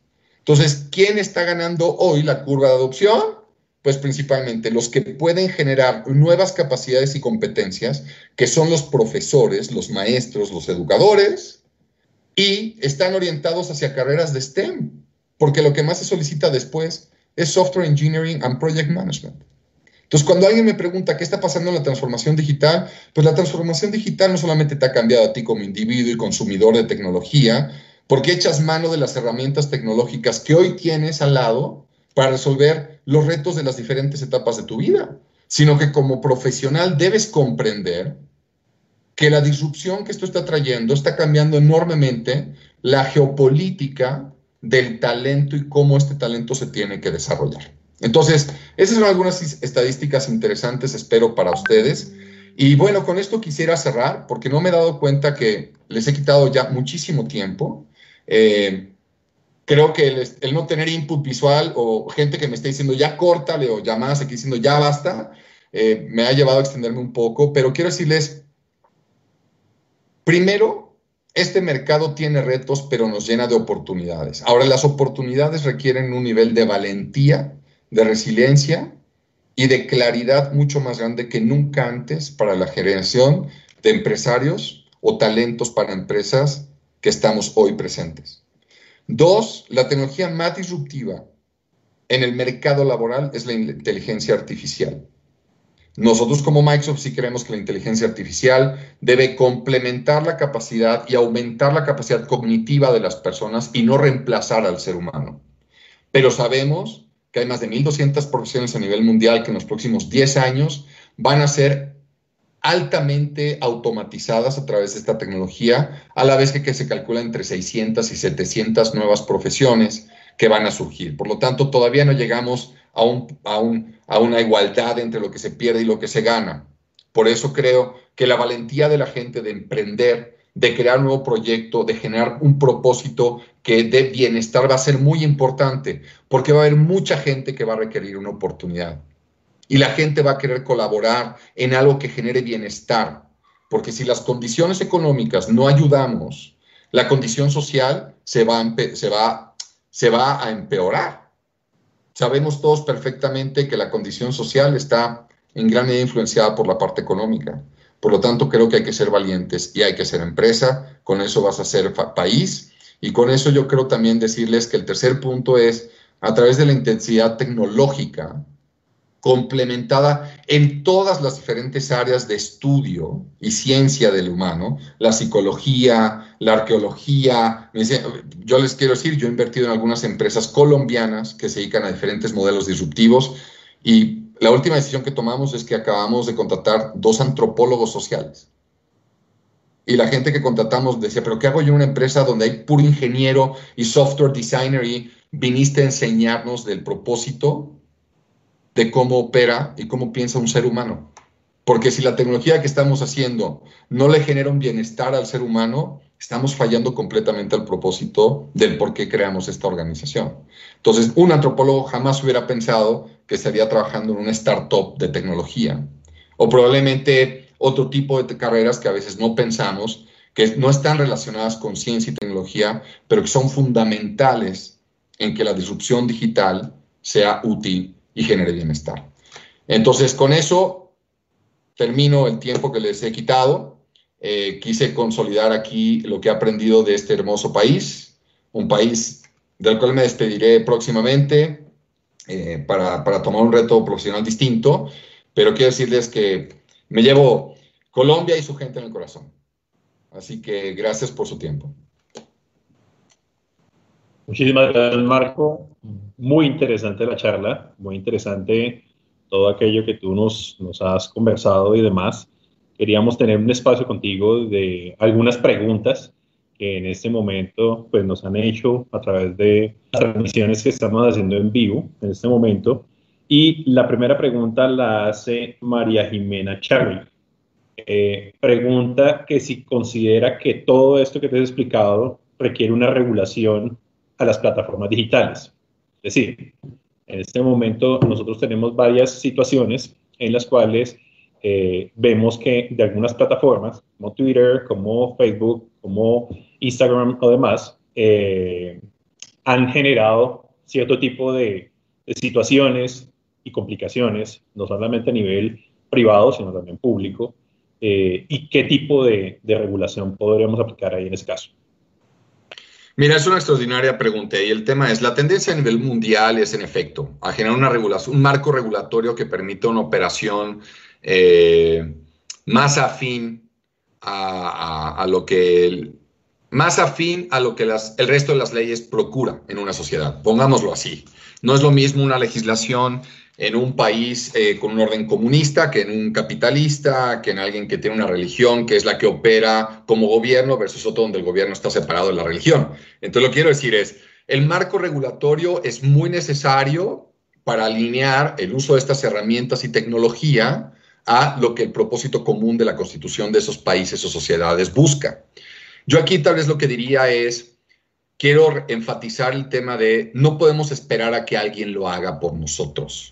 Entonces, ¿quién está ganando hoy la curva de adopción? Pues principalmente los que pueden generar nuevas capacidades y competencias, que son los profesores, los maestros, los educadores, y están orientados hacia carreras de STEM, porque lo que más se solicita después es Software Engineering and Project Management. Entonces, cuando alguien me pregunta qué está pasando en la transformación digital, pues la transformación digital no solamente te ha cambiado a ti como individuo y consumidor de tecnología, porque echas mano de las herramientas tecnológicas que hoy tienes al lado para resolver los retos de las diferentes etapas de tu vida, sino que como profesional debes comprender que la disrupción que esto está trayendo está cambiando enormemente la geopolítica del talento y cómo este talento se tiene que desarrollar. Entonces, esas son algunas estadísticas interesantes, espero, para ustedes. Y bueno, con esto quisiera cerrar, porque no me he dado cuenta que les he quitado ya muchísimo tiempo. Creo que el no tener input visual o gente que me esté diciendo ya córtale o llamadas aquí diciendo ya basta, me ha llevado a extenderme un poco, pero quiero decirles, primero, este mercado tiene retos, pero nos llena de oportunidades. Ahora, las oportunidades requieren un nivel de valentía, de resiliencia y de claridad mucho más grande que nunca antes para la generación de empresarios o talentos para empresas que estamos hoy presentes. Dos, la tecnología más disruptiva en el mercado laboral es la inteligencia artificial. Nosotros como Microsoft sí creemos que la inteligencia artificial debe complementar la capacidad y aumentar la capacidad cognitiva de las personas y no reemplazar al ser humano. Pero sabemos que hay más de 1.200 profesiones a nivel mundial que en los próximos 10 años van a ser altamente automatizadas a través de esta tecnología, a la vez que se calcula entre 600 y 700 nuevas profesiones que van a surgir. Por lo tanto, todavía no llegamos a una igualdad entre lo que se pierde y lo que se gana. Por eso creo que la valentía de la gente de emprender, de crear un nuevo proyecto, de generar un propósito que dé bienestar va a ser muy importante, porque va a haber mucha gente que va a requerir una oportunidad. Y la gente va a querer colaborar en algo que genere bienestar, porque si las condiciones económicas no ayudamos, la condición social se va a empeorar. Sabemos todos perfectamente que la condición social está en gran medida influenciada por la parte económica. Por lo tanto, creo que hay que ser valientes y hay que ser empresa. Con eso vas a ser país. Y con eso yo creo también decirles que el tercer punto es, a través de la intensidad tecnológica, complementada en todas las diferentes áreas de estudio y ciencia del humano, la psicología, la arqueología. Yo les quiero decir, yo he invertido en algunas empresas colombianas que se dedican a diferentes modelos disruptivos y la última decisión que tomamos es que acabamos de contratar 2 antropólogos sociales. Y la gente que contratamos decía, ¿pero qué hago yo en una empresa donde hay puro ingeniero y software designer y viniste a enseñarnos del propósito de cómo opera y cómo piensa un ser humano? Porque si la tecnología que estamos haciendo no le genera un bienestar al ser humano, estamos fallando completamente al propósito del por qué creamos esta organización. Entonces, un antropólogo jamás hubiera pensado que estaría trabajando en una startup de tecnología, o probablemente otro tipo de carreras que a veces no pensamos, que no están relacionadas con ciencia y tecnología, pero que son fundamentales en que la disrupción digital sea útil y genere bienestar. Entonces, con eso termino el tiempo que les he quitado. Quise consolidar aquí lo que he aprendido de este hermoso país, un país del cual me despediré próximamente para tomar un reto profesional distinto, pero quiero decirles que me llevo Colombia y su gente en el corazón. Así que gracias por su tiempo.
Muchísimas gracias, Marco. Muy interesante la charla, muy interesante todo aquello que tú nos has conversado y demás. Queríamos tener un espacio contigo de algunas preguntas que en este momento pues, nos han hecho a través de las transmisiones que estamos haciendo en vivo en este momento. Y la primera pregunta la hace María Jimena Charly. Pregunta que si considera que todo esto que te he explicado requiere una regulación a las plataformas digitales. Es decir, en este momento nosotros tenemos varias situaciones en las cuales vemos que de algunas plataformas, como Twitter, como Facebook, como Instagram o demás, han generado cierto tipo de situaciones y complicaciones, no solamente a nivel privado, sino también público, y qué tipo de regulación podríamos aplicar ahí en ese caso.
Mira, es una extraordinaria pregunta y el tema es, la tendencia a nivel mundial es en efecto a generar una regulación, un marco regulatorio que permita una operación más afín a lo que el resto de las leyes procura en una sociedad, pongámoslo así. No es lo mismo una legislación en un país con un orden comunista que en un capitalista, que en alguien que tiene una religión que es la que opera como gobierno versus otro donde el gobierno está separado de la religión. Entonces lo que quiero decir es, el marco regulatorio es muy necesario para alinear el uso de estas herramientas y tecnología a lo que el propósito común de la constitución de esos países o sociedades busca. Yo aquí tal vez lo que diría es, quiero enfatizar el tema de no podemos esperar a que alguien lo haga por nosotros.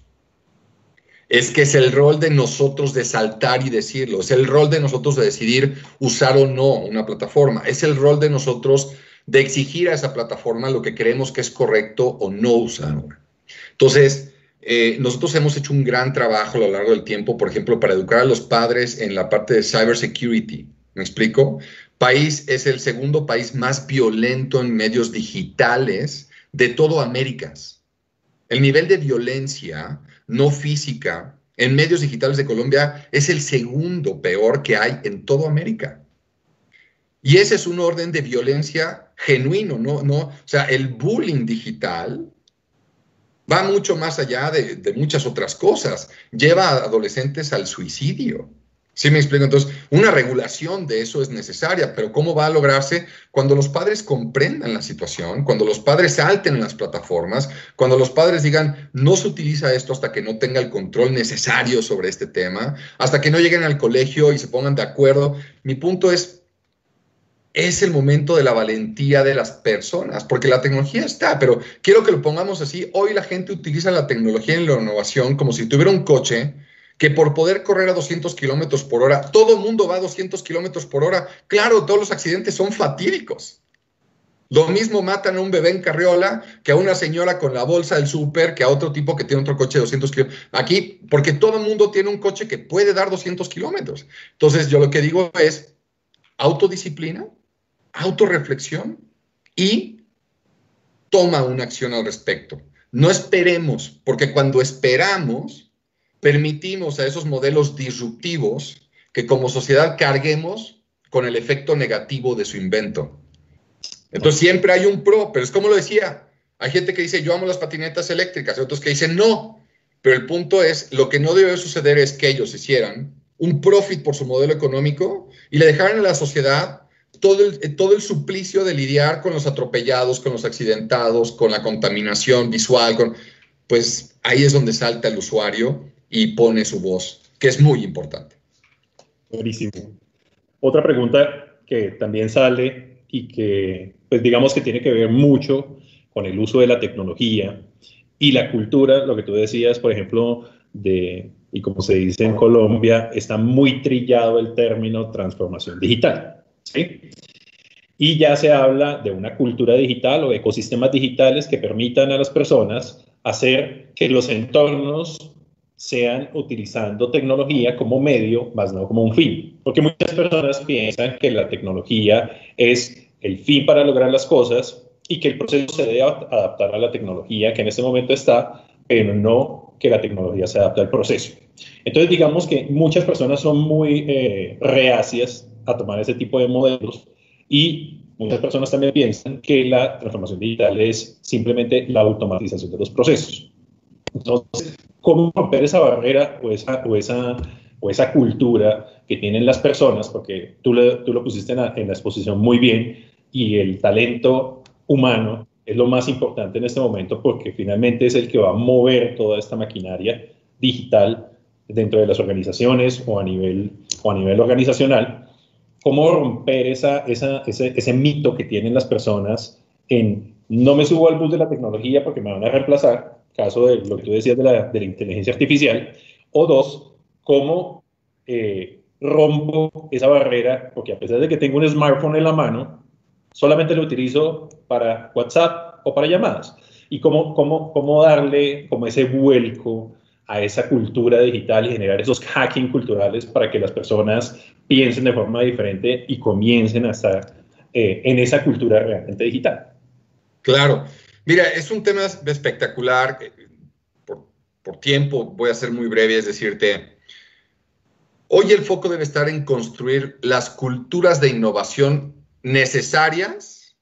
Es que es el rol de nosotros de saltar y decirlo, es el rol de nosotros de decidir usar o no una plataforma, es el rol de nosotros de exigir a esa plataforma lo que creemos que es correcto o no usar. Entonces, nosotros hemos hecho un gran trabajo a lo largo del tiempo, por ejemplo, para educar a los padres en la parte de cybersecurity. ¿Me explico? País es el segundo país más violento en medios digitales de todo Américas. El nivel de violencia no física en medios digitales de Colombia es el segundo peor que hay en toda América. Y ese es un orden de violencia genuino, ¿no? O sea, el bullying digital va mucho más allá de muchas otras cosas. Lleva a adolescentes al suicidio. ¿Sí me explico? Entonces, una regulación de eso es necesaria, pero ¿cómo va a lograrse? Cuando los padres comprendan la situación, cuando los padres salten en las plataformas, cuando los padres digan, no se utiliza esto hasta que no tenga el control necesario sobre este tema, hasta que no lleguen al colegio y se pongan de acuerdo. Mi punto es el momento de la valentía de las personas, porque la tecnología está, pero quiero que lo pongamos así. Hoy la gente utiliza la tecnología y la innovación como si tuviera un coche que por poder correr a 200 kilómetros por hora, todo el mundo va a 200 kilómetros por hora. Claro, todos los accidentes son fatídicos. Lo mismo matan a un bebé en carriola que a una señora con la bolsa del súper, que a otro tipo que tiene otro coche de 200 kilómetros. Aquí, porque todo el mundo tiene un coche que puede dar 200 kilómetros. Entonces, yo lo que digo es autodisciplina, autorreflexión y toma una acción al respecto. No esperemos, porque cuando esperamos, permitimos a esos modelos disruptivos que como sociedad carguemos con el efecto negativo de su invento. Entonces siempre hay un pro, pero es como lo decía, hay gente que dice yo amo las patinetas eléctricas, hay otros que dicen no, pero el punto es, lo que no debe suceder es que ellos hicieran un profit por su modelo económico y le dejaran a la sociedad todo el suplicio de lidiar con los atropellados, con los accidentados, con la contaminación visual, pues ahí es donde salta el usuario y pone su voz, que es muy importante.
Buenísimo. Otra pregunta que también sale y que, pues digamos que tiene que ver mucho con el uso de la tecnología y la cultura, lo que tú decías, por ejemplo, y como se dice en Colombia, está muy trillado el término transformación digital, ¿sí? Y ya se habla de una cultura digital o ecosistemas digitales que permitan a las personas hacer que los entornos sean utilizando tecnología como medio, más no como un fin. Porque muchas personas piensan que la tecnología es el fin para lograr las cosas y que el proceso se debe adaptar a la tecnología que en este momento está, pero no que la tecnología se adapte al proceso. Entonces, digamos que muchas personas son muy reacias a tomar ese tipo de modelos y muchas personas también piensan que la transformación digital es simplemente la automatización de los procesos. Entonces, ¿cómo romper esa barrera o esa cultura que tienen las personas? Porque tú lo pusiste en la exposición muy bien y el talento humano es lo más importante en este momento porque finalmente es el que va a mover toda esta maquinaria digital dentro de las organizaciones o a nivel organizacional. ¿Cómo romper ese mito que tienen las personas en no me subo al bus de la tecnología porque me van a reemplazar, caso de lo que tú decías de la inteligencia artificial, o dos, cómo rompo esa barrera, porque a pesar de que tengo un smartphone en la mano, solamente lo utilizo para WhatsApp o para llamadas. Y cómo darle como ese vuelco a esa cultura digital y generar esos hacking culturales para que las personas piensen de forma diferente y comiencen a estar en esa cultura realmente digital.
Claro. Mira, es un tema espectacular. Por tiempo voy a ser muy breve, es decirte, hoy el foco debe estar en construir las culturas de innovación necesarias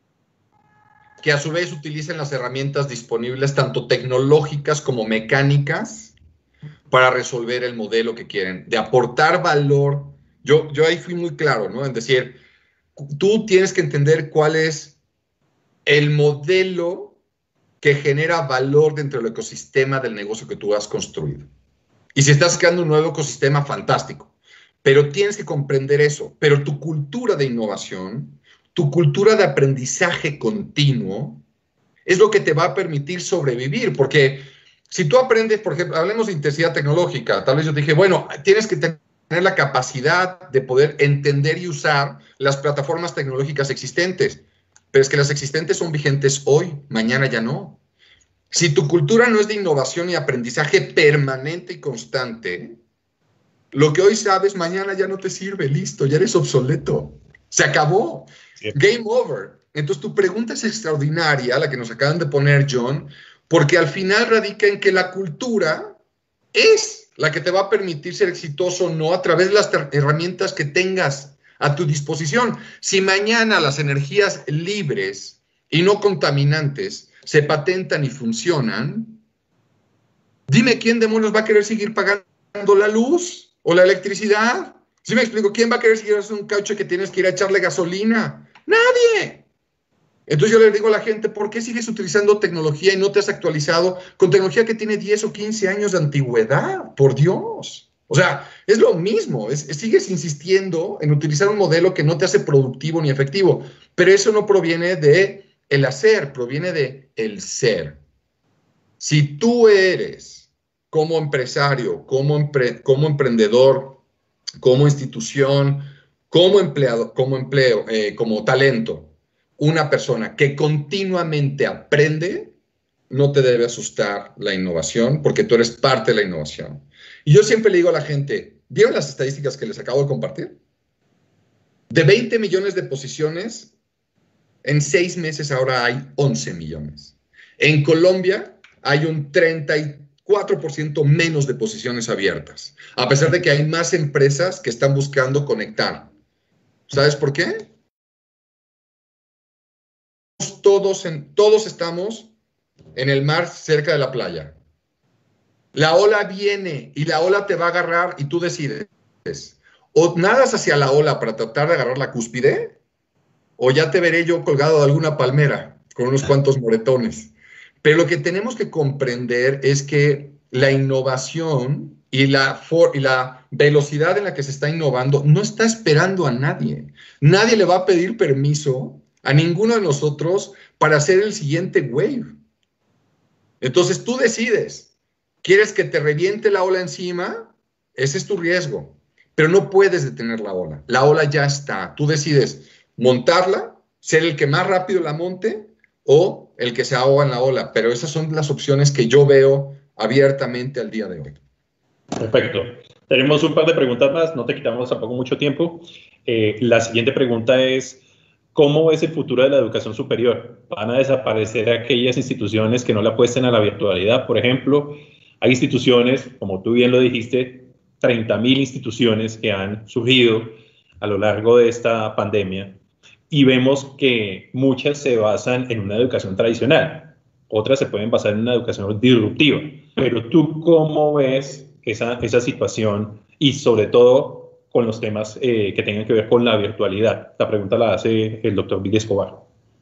que a su vez utilicen las herramientas disponibles, tanto tecnológicas como mecánicas, para resolver el modelo que quieren, de aportar valor. Yo ahí fui muy claro, ¿no? En decir, tú tienes que entender cuál es el modelo que genera valor dentro del ecosistema del negocio que tú has construido. Y si estás creando un nuevo ecosistema, fantástico. Pero tienes que comprender eso. Pero tu cultura de innovación, tu cultura de aprendizaje continuo, es lo que te va a permitir sobrevivir. Porque si tú aprendes, por ejemplo, hablemos de intensidad tecnológica, tal vez yo te dije, bueno, tienes que tener la capacidad de poder entender y usar las plataformas tecnológicas existentes. Pero es que las existentes son vigentes hoy, mañana ya no. Si tu cultura no es de innovación y aprendizaje permanente y constante, lo que hoy sabes, mañana ya no te sirve, listo, ya eres obsoleto. Se acabó. Sí. Game over. Entonces tu pregunta es extraordinaria, la que nos acaban de poner, John, porque al final radica en que la cultura es la que te va a permitir ser exitoso o no a través de las herramientas que tengas a tu disposición. Si mañana las energías libres y no contaminantes se patentan y funcionan, dime quién demonios va a querer seguir pagando la luz o la electricidad. ¿Sí me explico? ¿Quién va a querer seguir haciendo un caucho que tienes que ir a echarle gasolina? ¡Nadie! Entonces yo le digo a la gente, ¿por qué sigues utilizando tecnología y no te has actualizado con tecnología que tiene 10 o 15 años de antigüedad? Por Dios. O sea, es lo mismo. Sigues insistiendo en utilizar un modelo que no te hace productivo ni efectivo. Pero eso no proviene de el hacer, proviene de el ser. Si tú eres como empresario, como emprendedor, como institución, como empleado, como talento, una persona que continuamente aprende, no te debe asustar la innovación, porque tú eres parte de la innovación. Y yo siempre le digo a la gente, ¿vieron las estadísticas que les acabo de compartir? De 20 millones de posiciones, en 6 meses ahora hay 11 millones. En Colombia hay un 34% menos de posiciones abiertas, a pesar de que hay más empresas que están buscando conectar. ¿Sabes por qué? Todos estamos en el mar cerca de la playa. La ola viene y la ola te va a agarrar y tú decides. O nadas hacia la ola para tratar de agarrar la cúspide, o ya te veré yo colgado de alguna palmera con unos cuantos moretones. Pero lo que tenemos que comprender es que la innovación y la velocidad en la que se está innovando no está esperando a nadie. Nadie le va a pedir permiso a ninguno de nosotros para hacer el siguiente wave. Entonces tú decides, ¿quieres que te reviente la ola encima? Ese es tu riesgo, pero no puedes detener la ola. La ola ya está. Tú decides montarla, ser el que más rápido la monte o el que se ahoga en la ola. Pero esas son las opciones que yo veo abiertamente al día de hoy.
Perfecto. Tenemos un par de preguntas más, no te quitamos tampoco mucho tiempo. La siguiente pregunta es, ¿cómo es el futuro de la educación superior? ¿Van a desaparecer aquellas instituciones que no le apuesten a la virtualidad? Por ejemplo, hay instituciones, como tú bien lo dijiste, 30.000 instituciones que han surgido a lo largo de esta pandemia y vemos que muchas se basan en una educación tradicional, otras se pueden basar en una educación disruptiva. Pero tú, ¿cómo ves esa situación y sobre todo con los temas que tengan que ver con la virtualidad? La pregunta la hace el doctor Billy Escobar.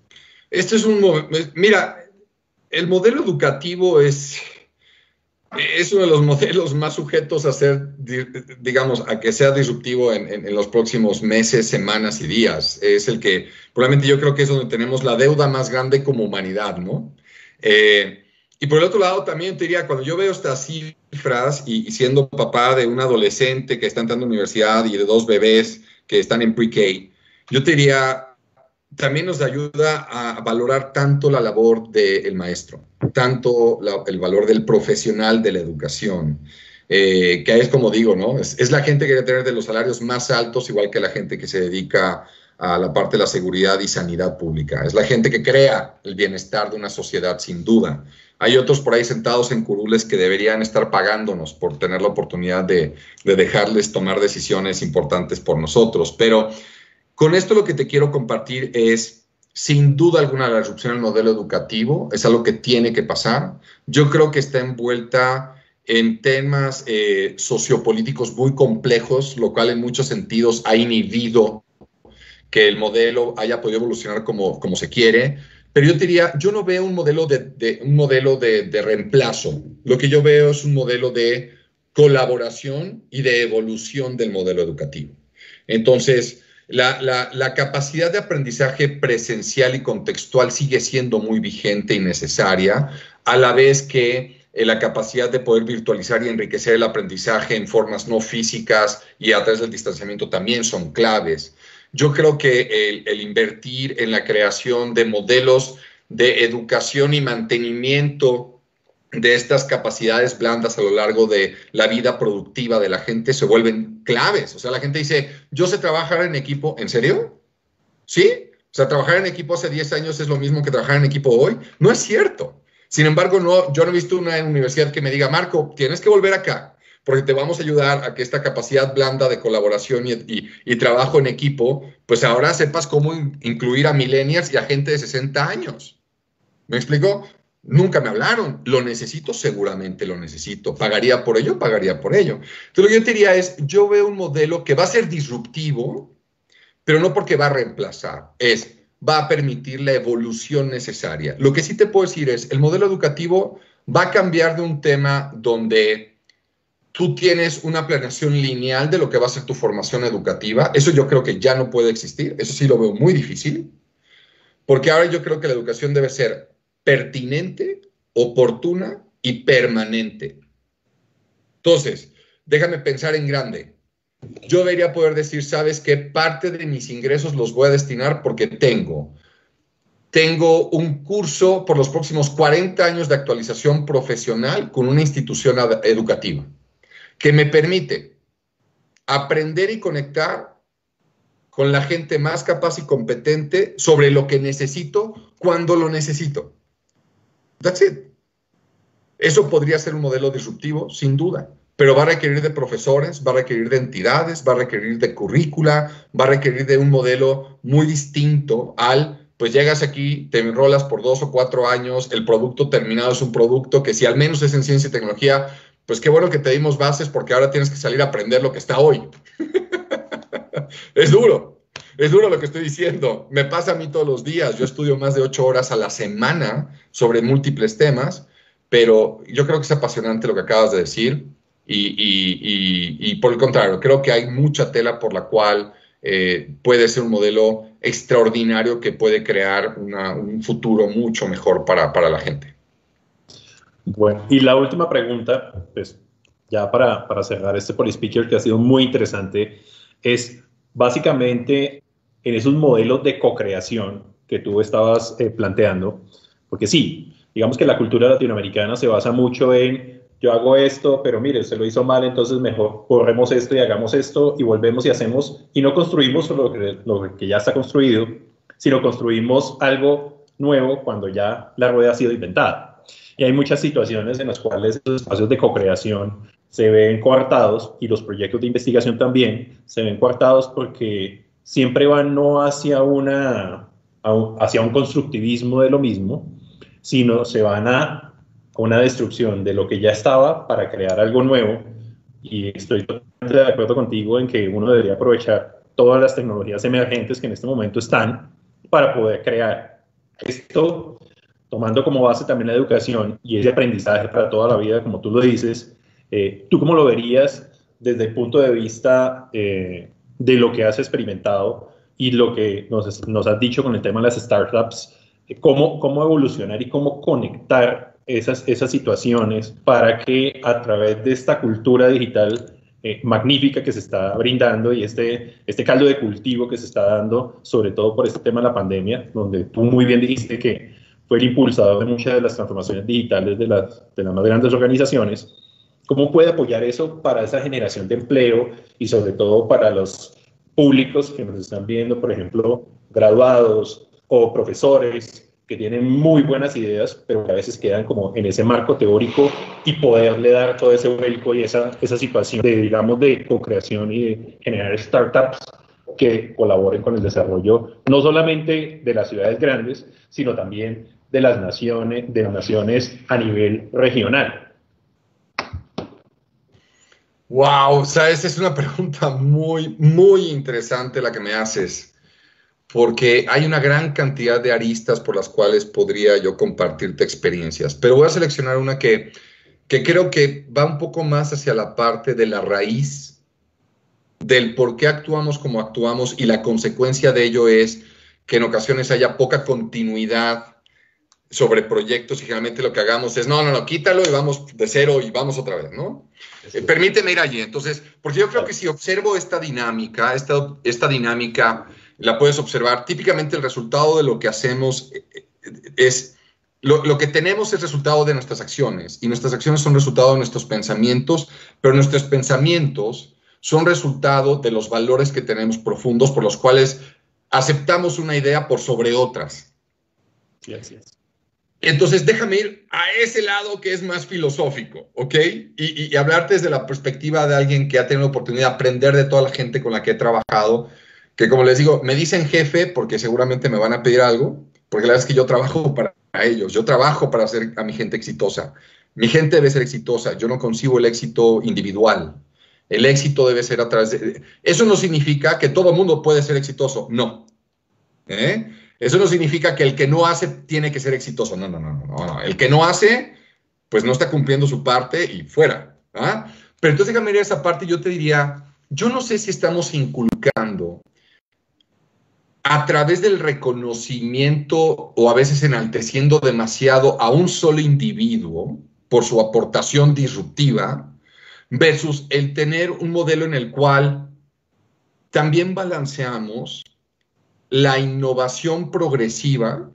Mira, el modelo educativo es uno de los modelos más sujetos a ser, digamos, a que sea disruptivo en los próximos meses, semanas y días. Es el que, probablemente yo creo que es donde tenemos la deuda más grande como humanidad, ¿no? Y por el otro lado también te diría, cuando yo veo estas cifras y siendo papá de un adolescente que está entrando a la universidad y de 2 bebés que están en pre-K, yo te diría, también nos ayuda a valorar tanto la labor del maestro, tanto el valor del profesional de la educación, que es como digo, ¿no? Es la gente que debe tener de los salarios más altos, igual que la gente que se dedica a la parte de la seguridad y sanidad pública. Es la gente que crea el bienestar de una sociedad, sin duda. Hay otros por ahí sentados en curules que deberían estar pagándonos por tener la oportunidad de dejarles tomar decisiones importantes por nosotros. Pero con esto lo que te quiero compartir es, sin duda alguna, la disrupción del modelo educativo. Es algo que tiene que pasar. Yo creo que está envuelta en temas sociopolíticos muy complejos, lo cual en muchos sentidos ha inhibido que el modelo haya podido evolucionar como se quiere. Pero yo diría, yo no veo un modelo de reemplazo. Lo que yo veo es un modelo de colaboración y de evolución del modelo educativo. Entonces, la capacidad de aprendizaje presencial y contextual sigue siendo muy vigente y necesaria, a la vez que la capacidad de poder virtualizar y enriquecer el aprendizaje en formas no físicas y a través del distanciamiento también son claves. Yo creo que el invertir en la creación de modelos de educación y mantenimiento de estas capacidades blandas a lo largo de la vida productiva de la gente se vuelven claves. O sea, la gente dice, yo sé trabajar en equipo. ¿En serio? ¿Sí? O sea, trabajar en equipo hace 10 años es lo mismo que trabajar en equipo hoy. No es cierto. Sin embargo, yo no he visto una universidad que me diga, Marco, tienes que volver acá, porque te vamos a ayudar a que esta capacidad blanda de colaboración y trabajo en equipo, pues ahora sepas cómo incluir a millennials y a gente de 60 años. ¿Me explico? Nunca me hablaron. Lo necesito, seguramente lo necesito. ¿Pagaría por ello? Pagaría por ello. Entonces, lo que yo te diría es, yo veo un modelo que va a ser disruptivo, pero no porque va a reemplazar, va a permitir la evolución necesaria. Lo que sí te puedo decir es, el modelo educativo va a cambiar de un tema donde tú tienes una planeación lineal de lo que va a ser tu formación educativa. Eso yo creo que ya no puede existir. Eso sí lo veo muy difícil. Porque ahora yo creo que la educación debe ser pertinente, oportuna y permanente. Entonces, déjame pensar en grande. Yo debería poder decir, ¿sabes qué? Parte de mis ingresos los voy a destinar porque tengo un curso por los próximos 40 años de actualización profesional con una institución educativa que me permite aprender y conectar con la gente más capaz y competente sobre lo que necesito cuando lo necesito. That's it. Eso podría ser un modelo disruptivo, sin duda, pero va a requerir de profesores, va a requerir de entidades, va a requerir de currícula, va a requerir de un modelo muy distinto pues llegas aquí, te enrolas por 2 o 4 años, el producto terminado es un producto que si al menos es en ciencia y tecnología, pues qué bueno que te dimos bases porque ahora tienes que salir a aprender lo que está hoy. Es duro lo que estoy diciendo. Me pasa a mí todos los días. Yo estudio más de 8 horas a la semana sobre múltiples temas, pero yo creo que es apasionante lo que acabas de decir y por el contrario, creo que hay mucha tela por la cual puede ser un modelo extraordinario que puede crear un futuro mucho mejor para la gente.
Bueno, y la última pregunta, pues ya para cerrar este Polyspeaker que ha sido muy interesante, es básicamente en esos modelos de co-creación que tú estabas planteando, porque sí, digamos que la cultura latinoamericana se basa mucho en yo hago esto, pero mire, se lo hizo mal, entonces mejor corremos esto y hagamos esto y volvemos y hacemos, y no construimos lo que ya está construido, sino construimos algo nuevo cuando ya la rueda ha sido inventada. Y hay muchas situaciones en las cuales esos espacios de co-creación se ven coartados y los proyectos de investigación también se ven coartados porque siempre van no hacia un constructivismo de lo mismo, sino se van a una destrucción de lo que ya estaba para crear algo nuevo. Y estoy totalmente de acuerdo contigo en que uno debería aprovechar todas las tecnologías emergentes que en este momento están para poder crear esto, tomando como base también la educación y ese aprendizaje para toda la vida, como tú lo dices. ¿Tú cómo lo verías desde el punto de vista de lo que has experimentado y lo que nos has dicho con el tema de las startups? ¿Cómo evolucionar y cómo conectar esas situaciones para que a través de esta cultura digital magnífica que se está brindando y este caldo de cultivo que se está dando, sobre todo por este tema de la pandemia, donde tú muy bien dijiste que fue el impulsador de muchas de las transformaciones digitales de las más grandes organizaciones. ¿Cómo puede apoyar eso para esa generación de empleo y sobre todo para los públicos que nos están viendo, por ejemplo, graduados o profesores que tienen muy buenas ideas, pero que a veces quedan como en ese marco teórico, y poderle dar todo ese vuelco y esa situación de, digamos, de co-creación y de generar startups que colaboren con el desarrollo no solamente de las ciudades grandes, sino también de las naciones a nivel regional?
Wow, sabes, es una pregunta muy, muy interesante la que me haces, porque hay una gran cantidad de aristas por las cuales podría yo compartirte experiencias, pero voy a seleccionar una que creo que va un poco más hacia la parte de la raíz del por qué actuamos como actuamos, y la consecuencia de ello es que en ocasiones haya poca continuidad sobre proyectos, y generalmente lo que hagamos es, no, quítalo y vamos de cero y vamos otra vez, ¿no? Permíteme ir allí. Entonces, porque yo creo que si observo esta dinámica la puedes observar. Típicamente el resultado de lo que hacemos es, lo que tenemos es resultado de nuestras acciones, y nuestras acciones son resultado de nuestros pensamientos, pero nuestros pensamientos son resultado de los valores que tenemos profundos, por los cuales aceptamos una idea por sobre otras.
Sí, así es.
Entonces, déjame ir a ese lado que es más filosófico, ¿ok? Y hablarte desde la perspectiva de alguien que ha tenido la oportunidad de aprender de toda la gente con la que he trabajado, que, como les digo, me dicen jefe porque seguramente me van a pedir algo, porque la verdad es que yo trabajo para ellos, yo trabajo para hacer a mi gente exitosa. Mi gente debe ser exitosa, yo no concibo el éxito individual. El éxito debe ser a través de... Eso no significa que todo el mundo puede ser exitoso, no. Eso no significa que el que no hace tiene que ser exitoso. No. El que no hace, pues no está cumpliendo su parte y fuera. ¿Ah? Pero entonces déjame ir a esa parte y yo te diría, yo no sé si estamos inculcando a través del reconocimiento o a veces enalteciendo demasiado a un solo individuo por su aportación disruptiva, versus el tener un modelo en el cual también balanceamos la innovación progresiva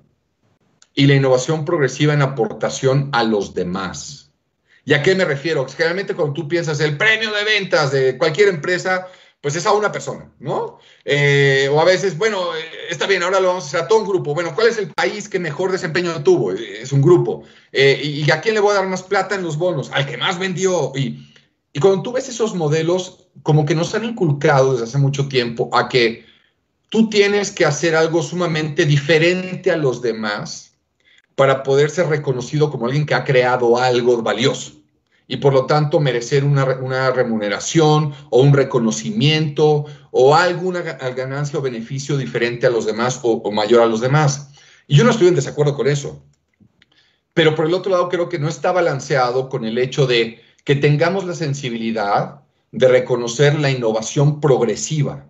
y la innovación progresiva en aportación a los demás. ¿Y a qué me refiero? Generalmente cuando tú piensas el premio de ventas de cualquier empresa, pues es a una persona, ¿no? O a veces, bueno, está bien, ahora lo vamos a hacer a todo un grupo. Bueno, ¿cuál es el país que mejor desempeño tuvo? Es un grupo. ¿Y a quién le voy a dar más plata en los bonos? Al que más vendió. Y cuando tú ves esos modelos, como que nos han inculcado desde hace mucho tiempo a que tú tienes que hacer algo sumamente diferente a los demás para poder ser reconocido como alguien que ha creado algo valioso, y por lo tanto merecer una remuneración o un reconocimiento o alguna ganancia o beneficio diferente a los demás o mayor a los demás. Y yo no estoy en desacuerdo con eso. Pero por el otro lado creo que no está balanceado con el hecho de que tengamos la sensibilidad de reconocer la innovación progresiva,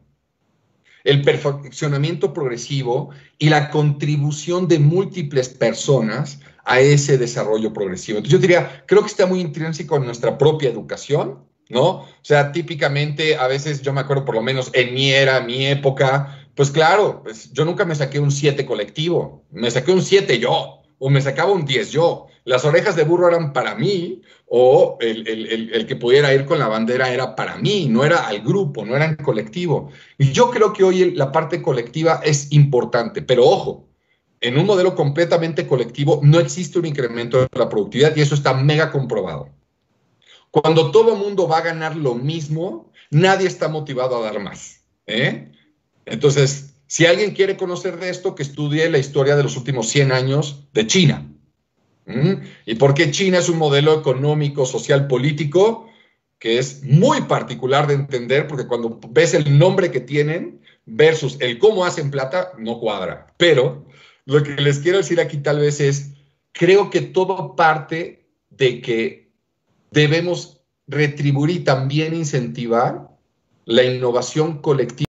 el perfeccionamiento progresivo y la contribución de múltiples personas a ese desarrollo progresivo. Entonces yo diría, creo que está muy intrínseco en nuestra propia educación, ¿no? O sea, típicamente, a veces yo me acuerdo, por lo menos en mi era, mi época, pues claro, pues yo nunca me saqué un 7 colectivo, me saqué un 7 yo, o me sacaba un 10 yo. Las orejas de burro eran para mí, o el que pudiera ir con la bandera era para mí, no era al grupo, no era en colectivo. Y yo creo que hoy la parte colectiva es importante, pero ojo, en un modelo completamente colectivo no existe un incremento de la productividad, y eso está mega comprobado. Cuando todo el mundo va a ganar lo mismo, nadie está motivado a dar más. Entonces, si alguien quiere conocer de esto, que estudie la historia de los últimos 100 años de China. ¿Y por qué China es un modelo económico, social, político que es muy particular de entender? Porque cuando ves el nombre que tienen versus el cómo hacen plata, no cuadra. Pero lo que les quiero decir aquí tal vez es, creo que todo parte de que debemos retribuir y también incentivar la innovación colectiva